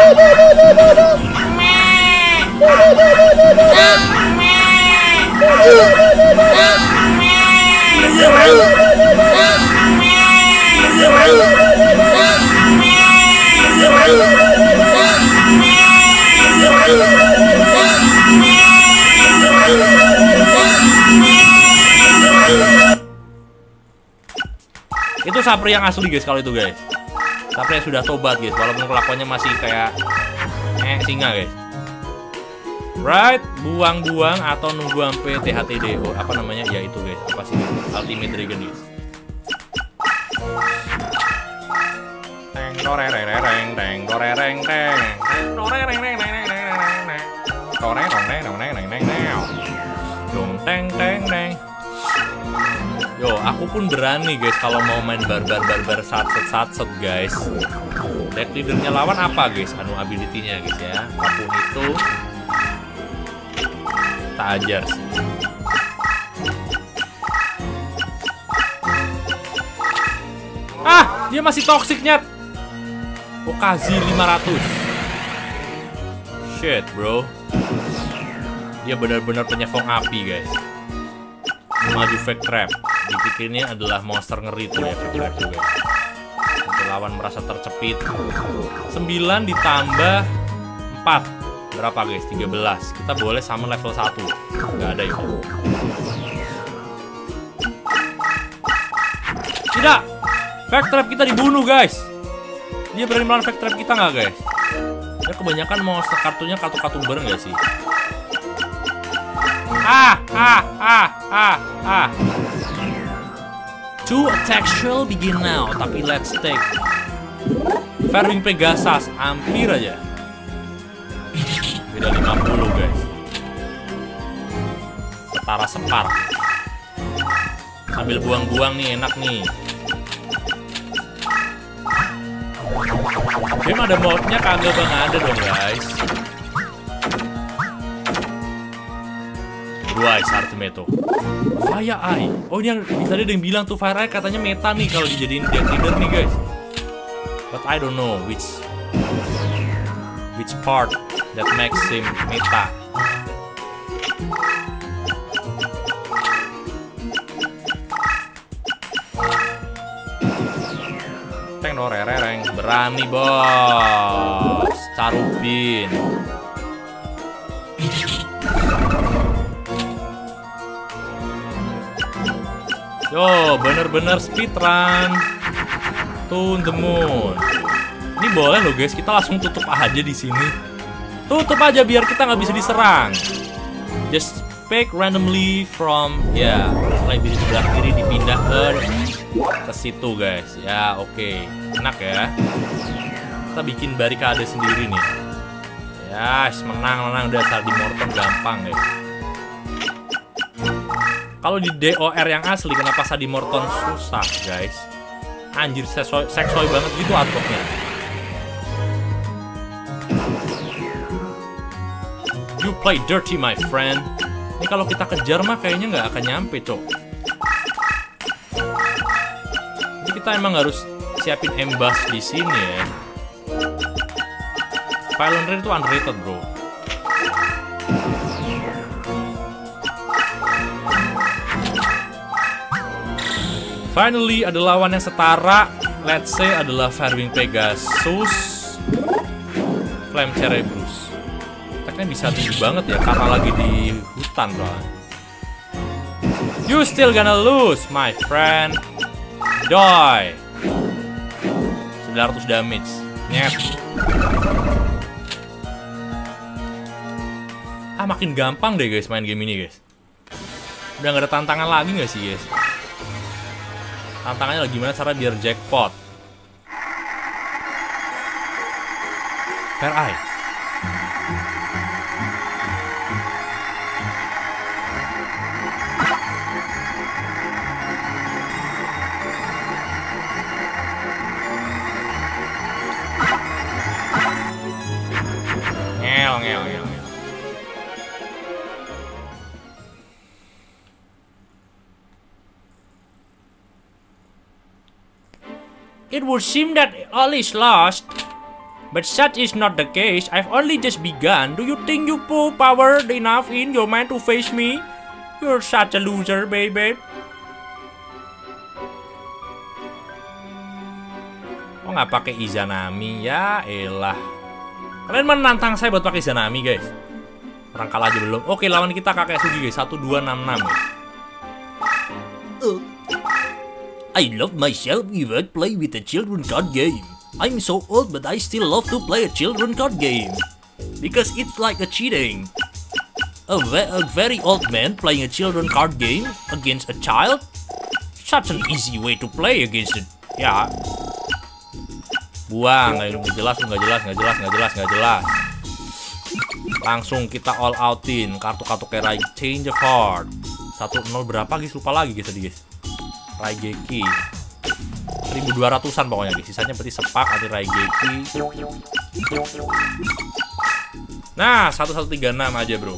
Itu Sapri yang asli guys kalau itu guys. Sapri yang sudah tobat guys, walaupun kelakuannya masih kayak eh singa guys. Right, buang-buang atau nunggu sampai T H T D. Oh, apa namanya? Ya itu guys. Apa sih? Ultimate Dragon guys. Teng dorereng teng dorereng teng. Dorereng teng teng teng teng. Doreng dong teng dong teng teng teng. Dong teng teng teng. Yo, aku pun berani guys kalau mau main barbar-barbar satset-satset guys. Deck leadernya lawan apa guys? Anu ability-nya guys ya. Apapun itu tak ajar sih. Ah, dia masih toksiknya. Okazi lima ratus. Shit, bro. Dia benar-benar penyefong api guys. Maju Fake Trap. Dipikirnya adalah monster ngeri tuh ya Fake Trap tuh guys. Nanti lawan merasa tercepit. sembilan ditambah empat. Berapa guys? tiga belas. Kita boleh summon level satu. Nggak ada itu. Tidak! Fake trap kita dibunuh guys. Dia berani melawan fake trap kita nggak guys? Ya kebanyakan mau kartunya kartu-kartu bareng gak sih? Ah, ah, ah, ah, ah. Two attack shall begin now. Tapi let's take Fairwing Pegasus. Hampir aja. Beda lima puluh guys. Setara separ. Sambil buang-buang nih, enak nih. Game ada mode-nya kagak bang, ada dong guys. Blue Eyes Ultimate. Fire Eye. Oh ini yang tadi ada yang bilang tuh Fire Eye katanya meta nih kalau dijadiin deck leader nih guys. But I don't know which which part that makes him meta. Teng no rereng, berani bos. Carubin. Yo, bener-bener speedrun to the moon. Ini boleh loh guys, kita langsung tutup aja di sini. Tutup aja biar kita nggak bisa diserang. Just pick randomly from ya, mulai di sebelah kiri dipindah ke ke situ guys. Ya oke, okay. Enak ya. Kita bikin barikade sendiri nih. Ya, menang-menang udah Saldi Morton gampang ya. Kalau di D O R yang asli kenapa Saldi Morton susah guys? Anjir seksoy, seksoy banget gitu artworknya. You play dirty my friend. Ini kalau kita kejar mah kayaknya nggak akan nyampe cok. Jadi kita emang harus siapin embas di sini ya. Pylon Raid itu underrated bro. Finally ada lawan yang setara. Let's say adalah Fairwing Pegasus, Flame Cerebrus. Attack-nya bisa tinggi banget ya karena lagi di hutan bro. You still gonna lose my friend. Die. sembilan ratus damage. Nyet. Ah makin gampang deh guys main game ini guys. Udah gak ada tantangan lagi gak sih guys? Tantangannya lagi gimana cara biar jackpot. Fair Eye. Ngel ngel ngel. It would seem that all is lost, but such is not the case. I've only just begun. Do you think you pull power enough in your mind to face me? You're such a loser, baby. Oh nggak pakai Izanami ya, elah. Kalian menantang saya buat pakai Izanami guys. Orang kalah aja belum. Oke lawan kita kakek Sugi guys, satu dua enam enam guys. Uh. I love myself even play with a children card game. I'm so old but I still love to play a children card game. Because it's like a cheating. A, ve a very old man playing a children card game against a child? Such an easy way to play against it. Ya. Buang, nggak jelas, nggak jelas, nggak jelas, nggak jelas, nggak jelas. Langsung kita all outin kartu-kartu kayak Change of Heart. satu nol berapa guys? Lupa lagi guys tadi guys. Raigeki seribu dua ratusan pokoknya guys. Sisanya berarti sepak anti Raigeki. Nah satu satu tiga enam aja bro.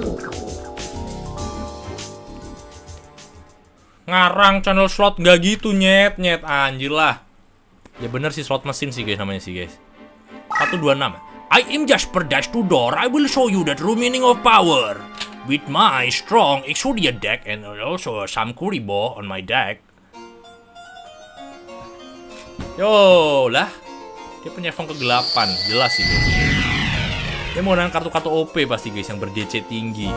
Ngarang channel slot nggak gitu nyet nyet anjir lah. Ya bener sih slot mesin sih guys namanya sih guys. Satu dua enam. I am Jasper Dash to door. I will show you the true meaning of power with my strong Exodia deck and also some Kuribo on my deck. Yo lah, dia punya phone kegelapan, jelas sih guys. Dia menggunakan kartu-kartu O P pasti guys, yang ber-D C tinggi.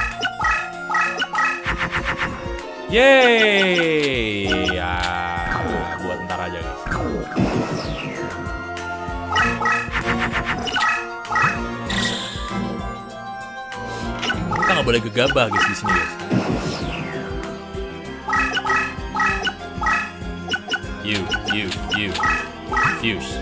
Yeay. Ya, buat ntar aja guys. Kita nggak boleh gegabah guys di sini guys. You, you, you, fuse.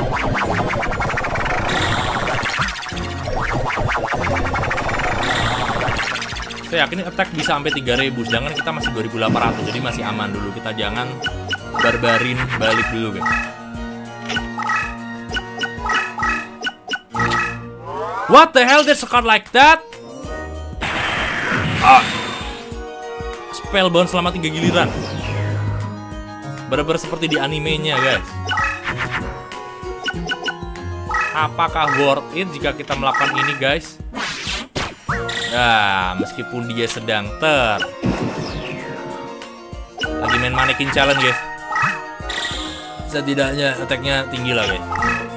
Saya yakin attack bisa sampai tiga ribu, sedangkan kita masih dua ribu delapan ratus, jadi masih aman dulu. Kita jangan barbarin balik dulu guys. What the hell, there's a card like that? Ah. Spellbound selama tiga giliran. Bener-bener seperti di animenya guys. Apakah worth it jika kita melakukan ini guys? Nah, meskipun dia sedang ter lagi main mannequin challenge guys, setidaknya attack-nya tinggi lah guys.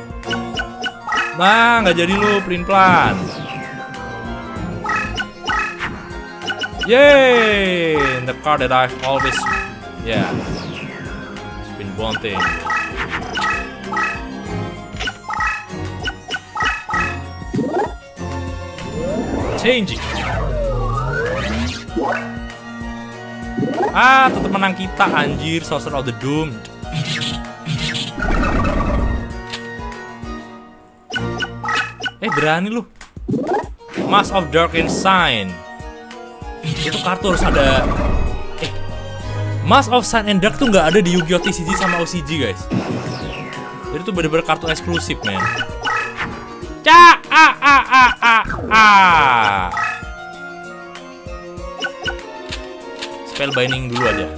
Nah, nggak jadi lu pelin pelan. Yay, the card that I've always yeah it's been wanting. Changing. Ah, tetap menang kita anjir, Sorcerer of the Doomed. Eh, berani lu. Mask of Dark Sign. Itu kartu harus ada. Eh, Mask of Sun and Dark tuh nggak ada di Yu-Gi-Oh! T C G sama O C G guys. Jadi tuh bener-bener kartu eksklusif men. Ca a a a a a. Spell binding dulu aja.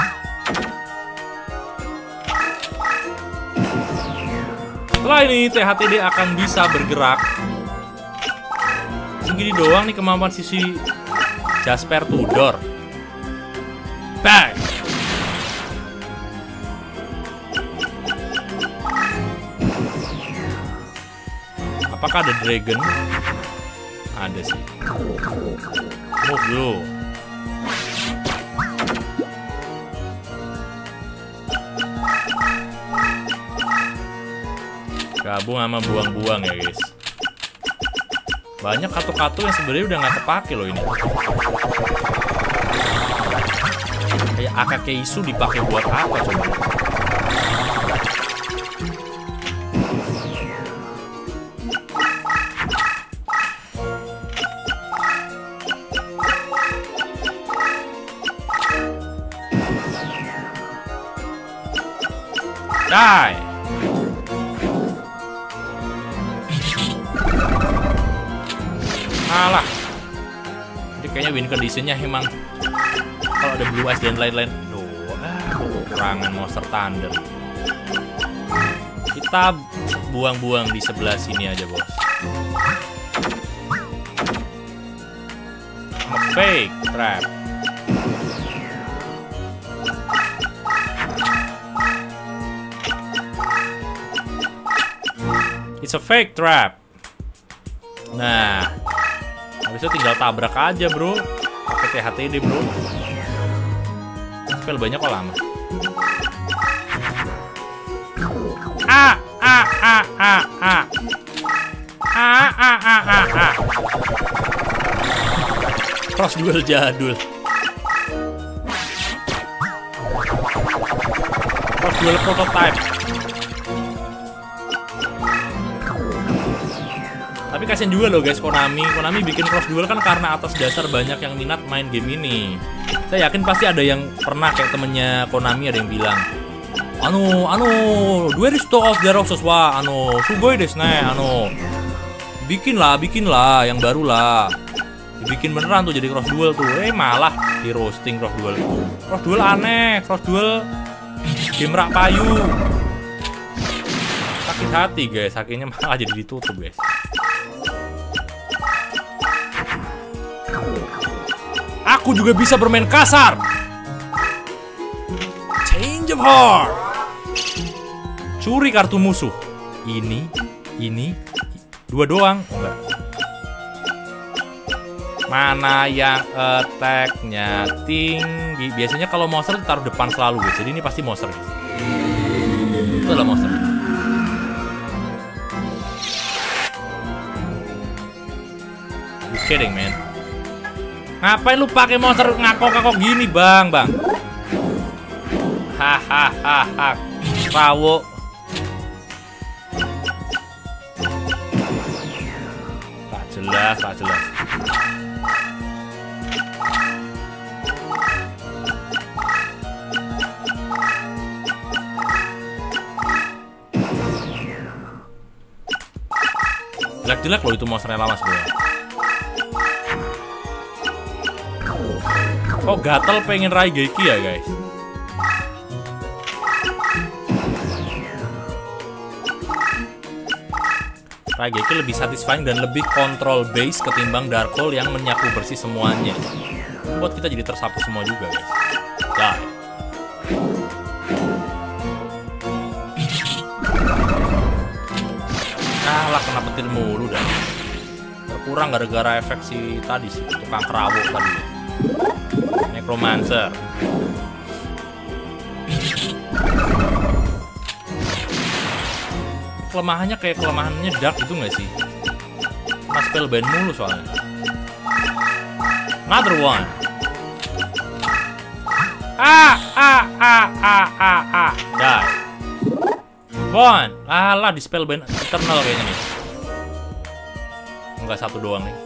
Setelah ini T H T D akan bisa bergerak. Segini doang nih kemampuan sisi Jasper Tudor. Bang. Apakah ada dragon? Ada sih. Move dulu. Gabung sama buang-buang ya guys. Banyak kartu-kartu yang sebenarnya udah nggak kepake loh ini. Kayak Akakeisu dipakai buat apa coba? Die. Alah. Jadi kayaknya win conditionnya emang kalau ada blue eyes dan lain-lain. Duh, ah, kekurangan monster thunder. Kita buang-buang di sebelah sini aja bos. Fake trap. It's a fake trap. Nah, habis itu tinggal tabrak aja bro, pakai T H T D bro. Spell banyak kok lama. Ah ah ah ah ah ah ah ah ah ah. Cross duel jadul. Cross duel prototype. Tapi kasian juga loh guys Konami. Konami bikin cross duel kan karena atas dasar banyak yang minat main game ini. Saya yakin pasti ada yang pernah kayak temennya Konami ada yang bilang, Ano, ano, where is the of the roses wa, ano, sugoi desu ne, ano. Bikin lah, bikin lah yang baru lah. Dibikin beneran tuh jadi cross duel tuh. Eh malah di roasting cross duel. Cross duel aneh, cross duel game rak payu. Sakit hati guys, akhirnya malah jadi ditutup guys. Aku juga bisa bermain kasar. Change of heart. Curi kartu musuh. Ini, ini, dua doang. Oh, enggak. Mana yang attack-nya tinggi? Biasanya kalau monster taruh depan selalu guys. Jadi ini pasti monster guys. Itu adalah monster. You kidding man? Ngapain lu pakai monster ngakok-ngakok gini bang bang? Hahaha. Rawo. Tak jelas, tak jelas. Jelek-jelek loh itu monsternya lama sebenarnya. Oh gatel pengen Raigeki ya guys. Raigeki lebih satisfying dan lebih control base ketimbang Dark Hole yang menyapu bersih semuanya. Buat kita jadi tersapu semua juga guys. Die. Nah lah kena petir mulu dah. Berkurang gara-gara efek si tadi sih tukang kerawo tadi. Necromancer. Kelemahannya kayak kelemahannya Dark itu nggak sih? Mas spellbind mulu soalnya. Another one. Ah ah ah ah ah ah. Die. One. Alah di spellbind eternal kayaknya nih. Enggak satu doang nih.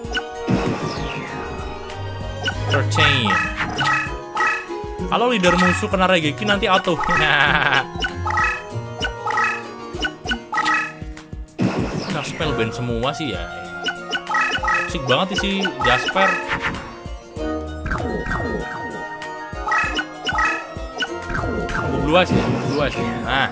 thirteen. Kalau leader musuh kena Raigeki nanti auto. Nah, spellband semua sih ya. Toxic banget sih Jasper. Dua sih, dua sih. Nah.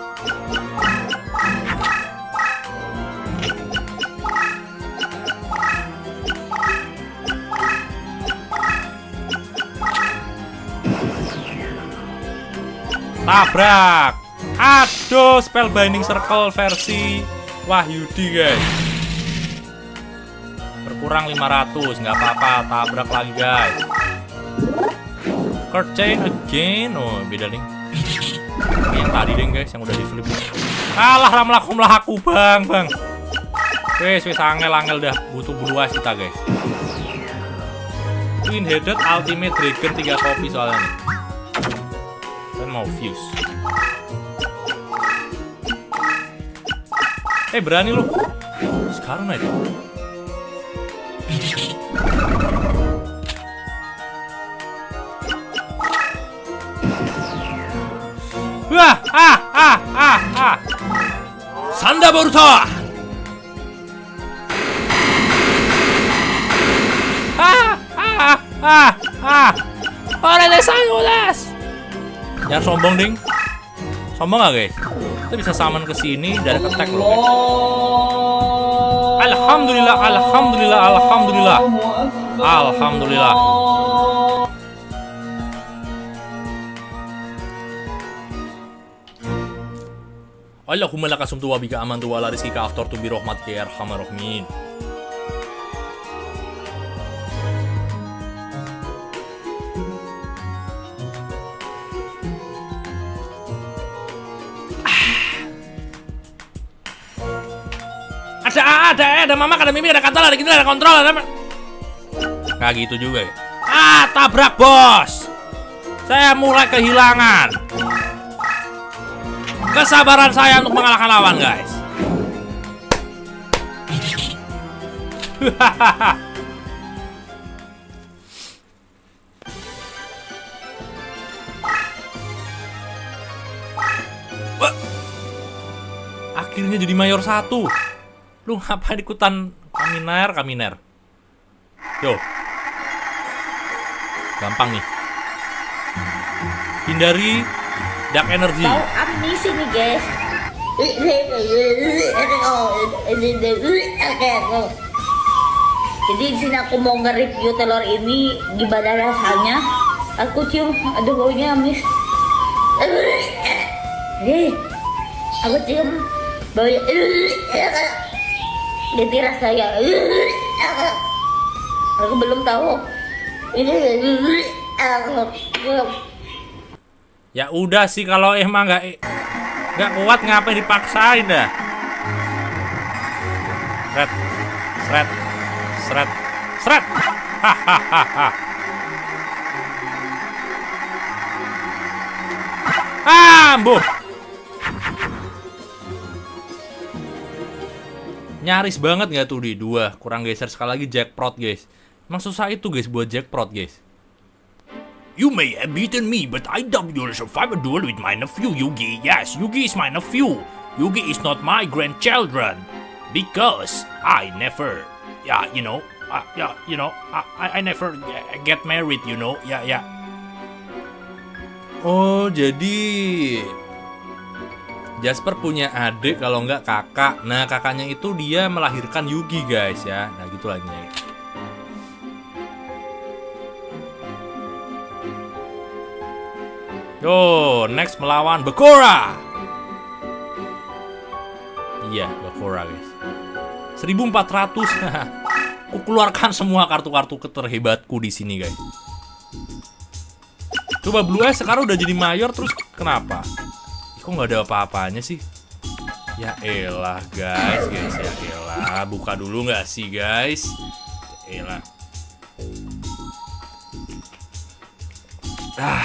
Tabrak. Aduh, spellbinding circle versi Wahyudi guys. Berkurang lima ratus, nggak apa-apa, tabrak lagi guys. Curse chain again. Oh, beda nih. Ini yang tadi deh guys, yang udah di flip. Alah, ramlah aku bang, bang. Wes, wes angel-angel dah, butuh buluas kita guys. Twin headed ultimate dragon tiga kopi soalnya nih. Dan mau fuse. Eh berani lu. Sekarang naik. Wah, ah, ah, ah, ah. Sanda Boruto. Ah, ah, ah, ah. Ora de sangulas. Jangan sombong, ding. Sombong gak, guys? Kita bisa summon ke sini dari attack loh, guys. Alhamdulillah, alhamdulillah, alhamdulillah. Alhamdulillah. Allahumma laka sumtu wa bika amantu wa ala rizkika aftartu bi rahmatika ya arhamar rahimin. Ada ada ada mama, ada mimi, ada kantor, ada gini, ada kontrol, ada nggak gitu juga ya. Ah, tabrak bos. Saya mulai kehilangan kesabaran saya untuk mengalahkan lawan, guys. Akhirnya jadi mayor satu. Lu ngapain ikutan kaminer, kaminer? Yo. Gampang nih. Hindari dark energy. Tahu amunisi nih, guys. Jadi di sini aku mau nge-review telur ini gimana rasanya. Aku cium, aduh baunya amis. Nih, aku cium baunya. Jadi rasanya Aku belum tahu. Ini Ya udah sih, kalau emang nggak nggak kuat ngapain dipaksain dah. Sret, sret, sret, sret. Hahaha. Ambuh. Nyaris banget nggak tuh di dua, kurang geser sekali lagi jackpot guys. Emang susah itu guys buat jackpot guys. You may have beaten me, but I doubt you'll survive a duel with my nephew, Yugi. Yes, Yugi is my nephew. Yugi is not my grandchildren. Because I never, yeah, you know, uh, yeah, you know, I, I never get married, you know, yeah, yeah. Oh, jadi Jasper punya adik, kalau nggak kakak. Nah, kakaknya itu dia melahirkan Yugi guys ya. Nah, gitu lah ini. Yo, next melawan Bakura. Iya, Bakura guys. seribu empat ratus. Aku keluarkan semua kartu-kartu terhebatku di sini guys. Coba Blue Eyes sekarang udah jadi mayor, terus kenapa? Kok nggak ada apa-apanya sih? Ya elah guys, guys ya elah. Buka dulu nggak sih guys? Ya elah. Ah.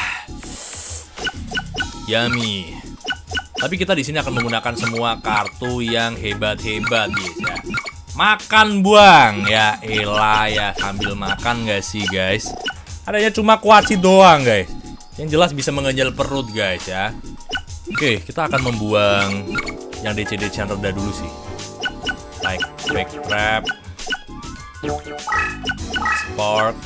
Yummy. Tapi kita di sini akan menggunakan semua kartu yang hebat-hebat guys ya. Makan buang ya elah ya, sambil makan nggak sih guys? Adanya cuma kuaci doang guys. Yang jelas bisa mengenyal perut guys ya. Oke, kita akan membuang yang D C D C yang rendah dulu sih. Like Fake Trap, Spark,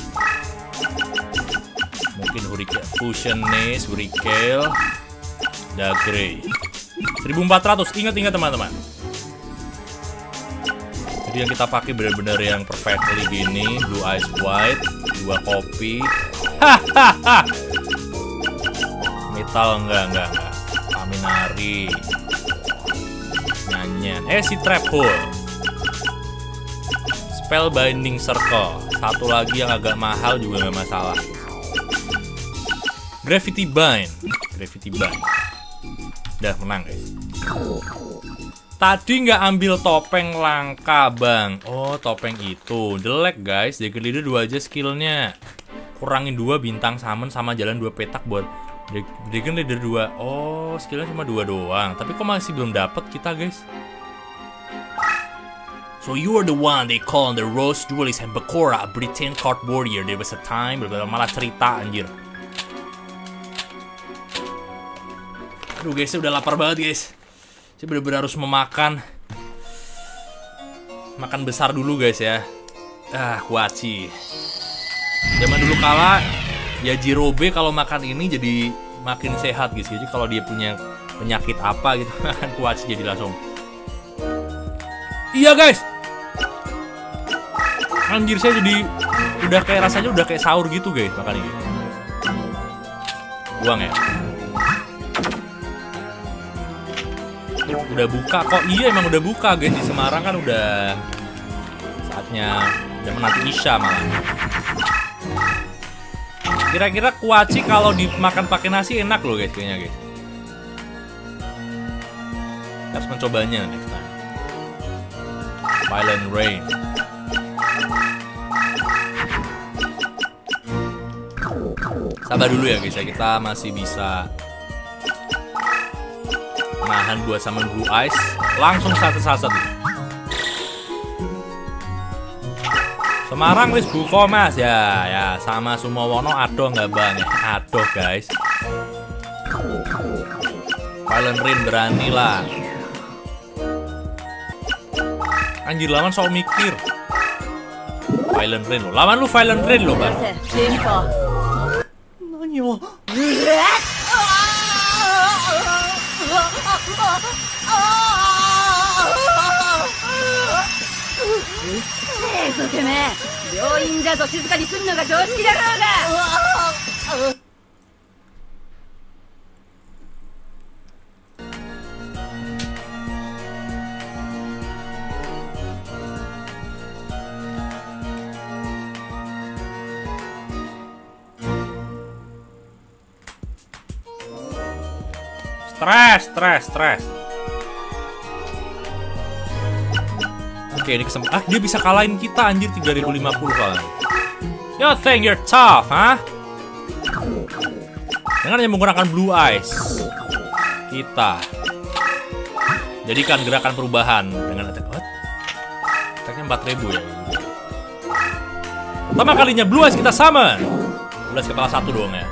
mungkin Hurricane Fusion Nace, Hurricane, Dagray. seribu empat ratus, ingat-ingat teman-teman. Jadi yang kita pakai benar-benar yang perfectly gini. Blue Eyes White, dua kopi. Hahaha. Metal enggak, enggak, enggak. Kaminari, Nyanyian. Eh, si Trap Hole, Spellbinding Circle. Satu lagi yang agak mahal juga nggak masalah. Gravity Bind, Gravity Bind. Udah menang guys. Tadi nggak ambil topeng langka bang. Oh, topeng itu jelek guys. Dragon Leader dua aja skillnya. Kurangin dua bintang summon sama jalan dua petak buat Dragon Leader dua. Oh, skillnya cuma dua doang. Tapi kok masih belum dapat kita guys. So you are the one they call the Rose Duelist and Bakura, a Britain card warrior. There was a time, malah cerita anjir. Aduh guys, udah lapar banget guys. Saya bener-bener harus memakan. Makan besar dulu guys ya. Ah, kuaci. Zaman dulu kala ya Jirobe kalau makan ini jadi makin sehat guys. Jadi kalau dia punya penyakit apa gitu makan kuaci jadi langsung. Iya guys. Anjir, saya jadi udah kayak rasanya udah kayak sahur gitu guys makan ini. Buang ya. Udah buka kok. Iya emang udah buka guys. Di Semarang kan udah saatnya zaman nanti Isya malah. Kira-kira kuaci kalau dimakan pakai nasi enak loh guys kayaknya guys. Harus mencobanya next time. Violent Rain. Sabar dulu ya guys ya, kita masih bisa nahan buat summon Blue Eyes. Langsung satu-satu. Semarang wis buka mas ya, ya sama Sumowono adoh nggak bang? Adoh guys. Violent Rain berani lah. Anjir lawan sok mikir. Violent Rain lo, lawan lu Violent Rain lo bang. Nonyo. Stres, stres, stres. Oke, ini kesempatan. Ah, dia bisa kalahin kita anjir tiga ribu lima puluh soalnya. You think you're tough, huh? Dengan hanya menggunakan blue eyes, kita jadikan gerakan perubahan dengan attack. What? Attacknya empat ribu ya. Pertama kalinya blue eyes kita summon. Blue eyes kepala satu dong ya.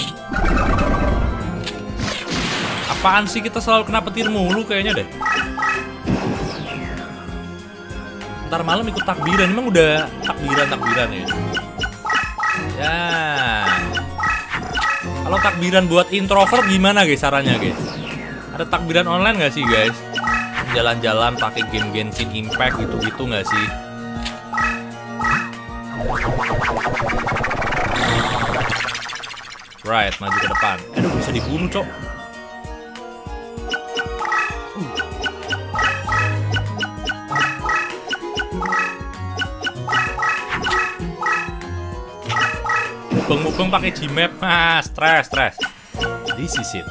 Apaan sih kita selalu kena petir mulu kayaknya deh. Ntar malam ikut takbiran, emang udah takbiran-takbiran ya. Ya. Kalau takbiran buat introvert gimana guys caranya guys? Ada takbiran online nggak sih guys? Jalan-jalan pakai game Genshin Impact gitu-gitu nggak sih? Right, maju ke depan. Aduh, bisa dibunuh cok. Mukbang-mukbang pakai Gmap, ah, stres, stres. This is it.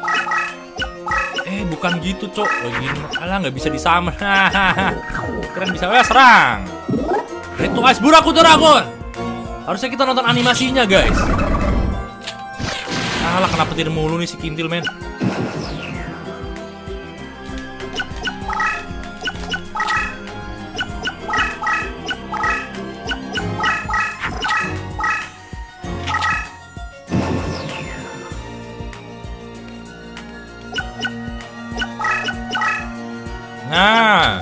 Eh, bukan gitu, cok. Begini, alah nggak bisa disamar. Keren bisa, ya serang. Itu guys, Buraku Dragon. Harusnya kita nonton animasinya, guys. Alah, kenapa tidak mulu nih si kintil, men? Nah,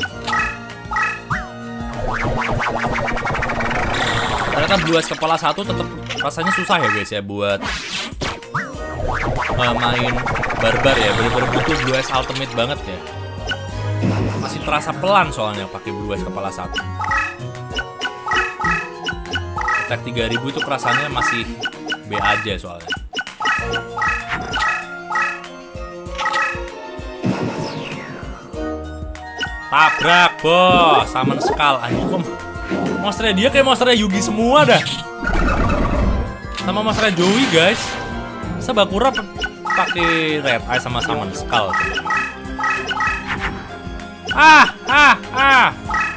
ternyata blue eyes kepala satu tetap rasanya susah ya guys ya buat uh, main barbar ya. Bener-bener butuh blue eyes ultimate banget ya. Masih terasa pelan soalnya pakai blue eyes kepala satu. Attack tiga ribu itu rasanya masih B aja soalnya. Tabrak bos, summon skull. Anjir kok monsternya dia kayak monsternya Yugi semua dah. Sama monsternya Joey guys. Bisa Bakura pakai red eye sama summon skull. Ah, ah, ah.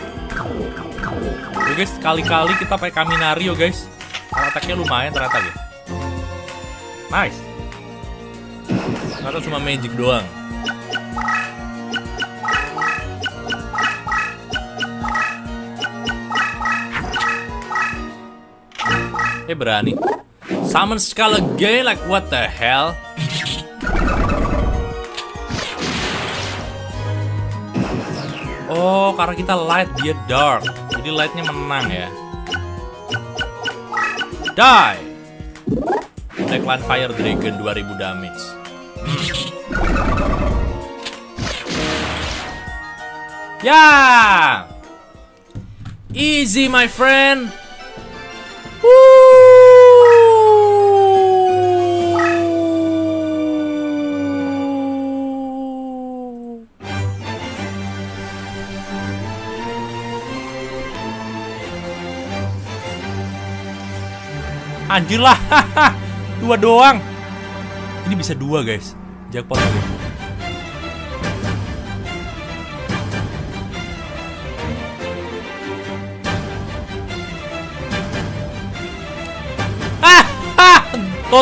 Oke guys, kali-kali kita pakai Kaminario guys. Attack-nya lumayan ternyata guys. Nice. Ternyata cuma magic doang. Eh berani summon skull again, like what the hell? Oh, karena kita light dia dark, jadi lightnya menang ya. Die. Declan Fire Dragon dua ribu damage. hmm. Ya yeah! Easy my friend. Anjir lah, dua doang. Ini bisa dua guys, jackpot lagi. Ah, ah, tot.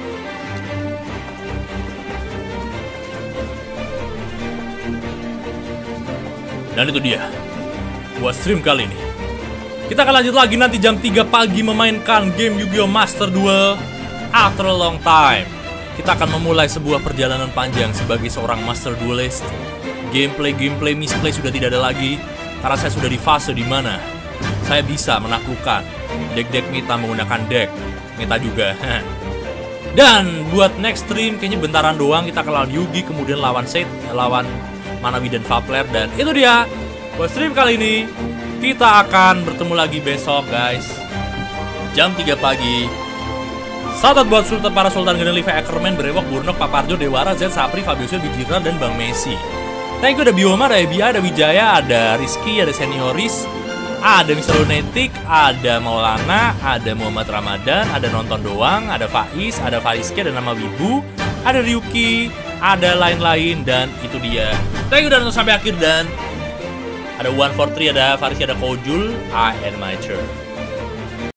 Dan itu dia buat stream kali ini. Kita akan lanjut lagi nanti jam tiga pagi memainkan game Yu-Gi-Oh! Master Duel after a long time. Kita akan memulai sebuah perjalanan panjang sebagai seorang Master Duelist. Gameplay-gameplay misplay sudah tidak ada lagi karena saya sudah di fase di mana saya bisa menaklukkan deck-deck meta menggunakan deck meta juga. Dan buat next stream kayaknya bentaran doang, kita akan lawan Yugi, kemudian lawan Set, lawan Manawi dan Vapler. Dan itu dia buat stream kali ini. Kita akan bertemu lagi besok guys, jam tiga pagi. Sahabat buat sultan para sultan Gene, Live Ackerman, Brewok, Burnok, Paparjo, Dewara, Z, Sapri, Fabiusio, Bijira, dan Bang Messi. Thank you, ada Bioma, ada Ebia, ada Wijaya, ada Rizky, ada Senioris, ada mister Lunetik, ada Maulana, ada Muhammad Ramadan, ada Nonton Doang, ada Faiz, ada Fariski, ada nama Wibu, ada Ryuki, ada lain-lain, dan itu dia. Thank you udah nonton sampai akhir, dan ada one four three, ada Farisi, ada Kojul, I and my turn.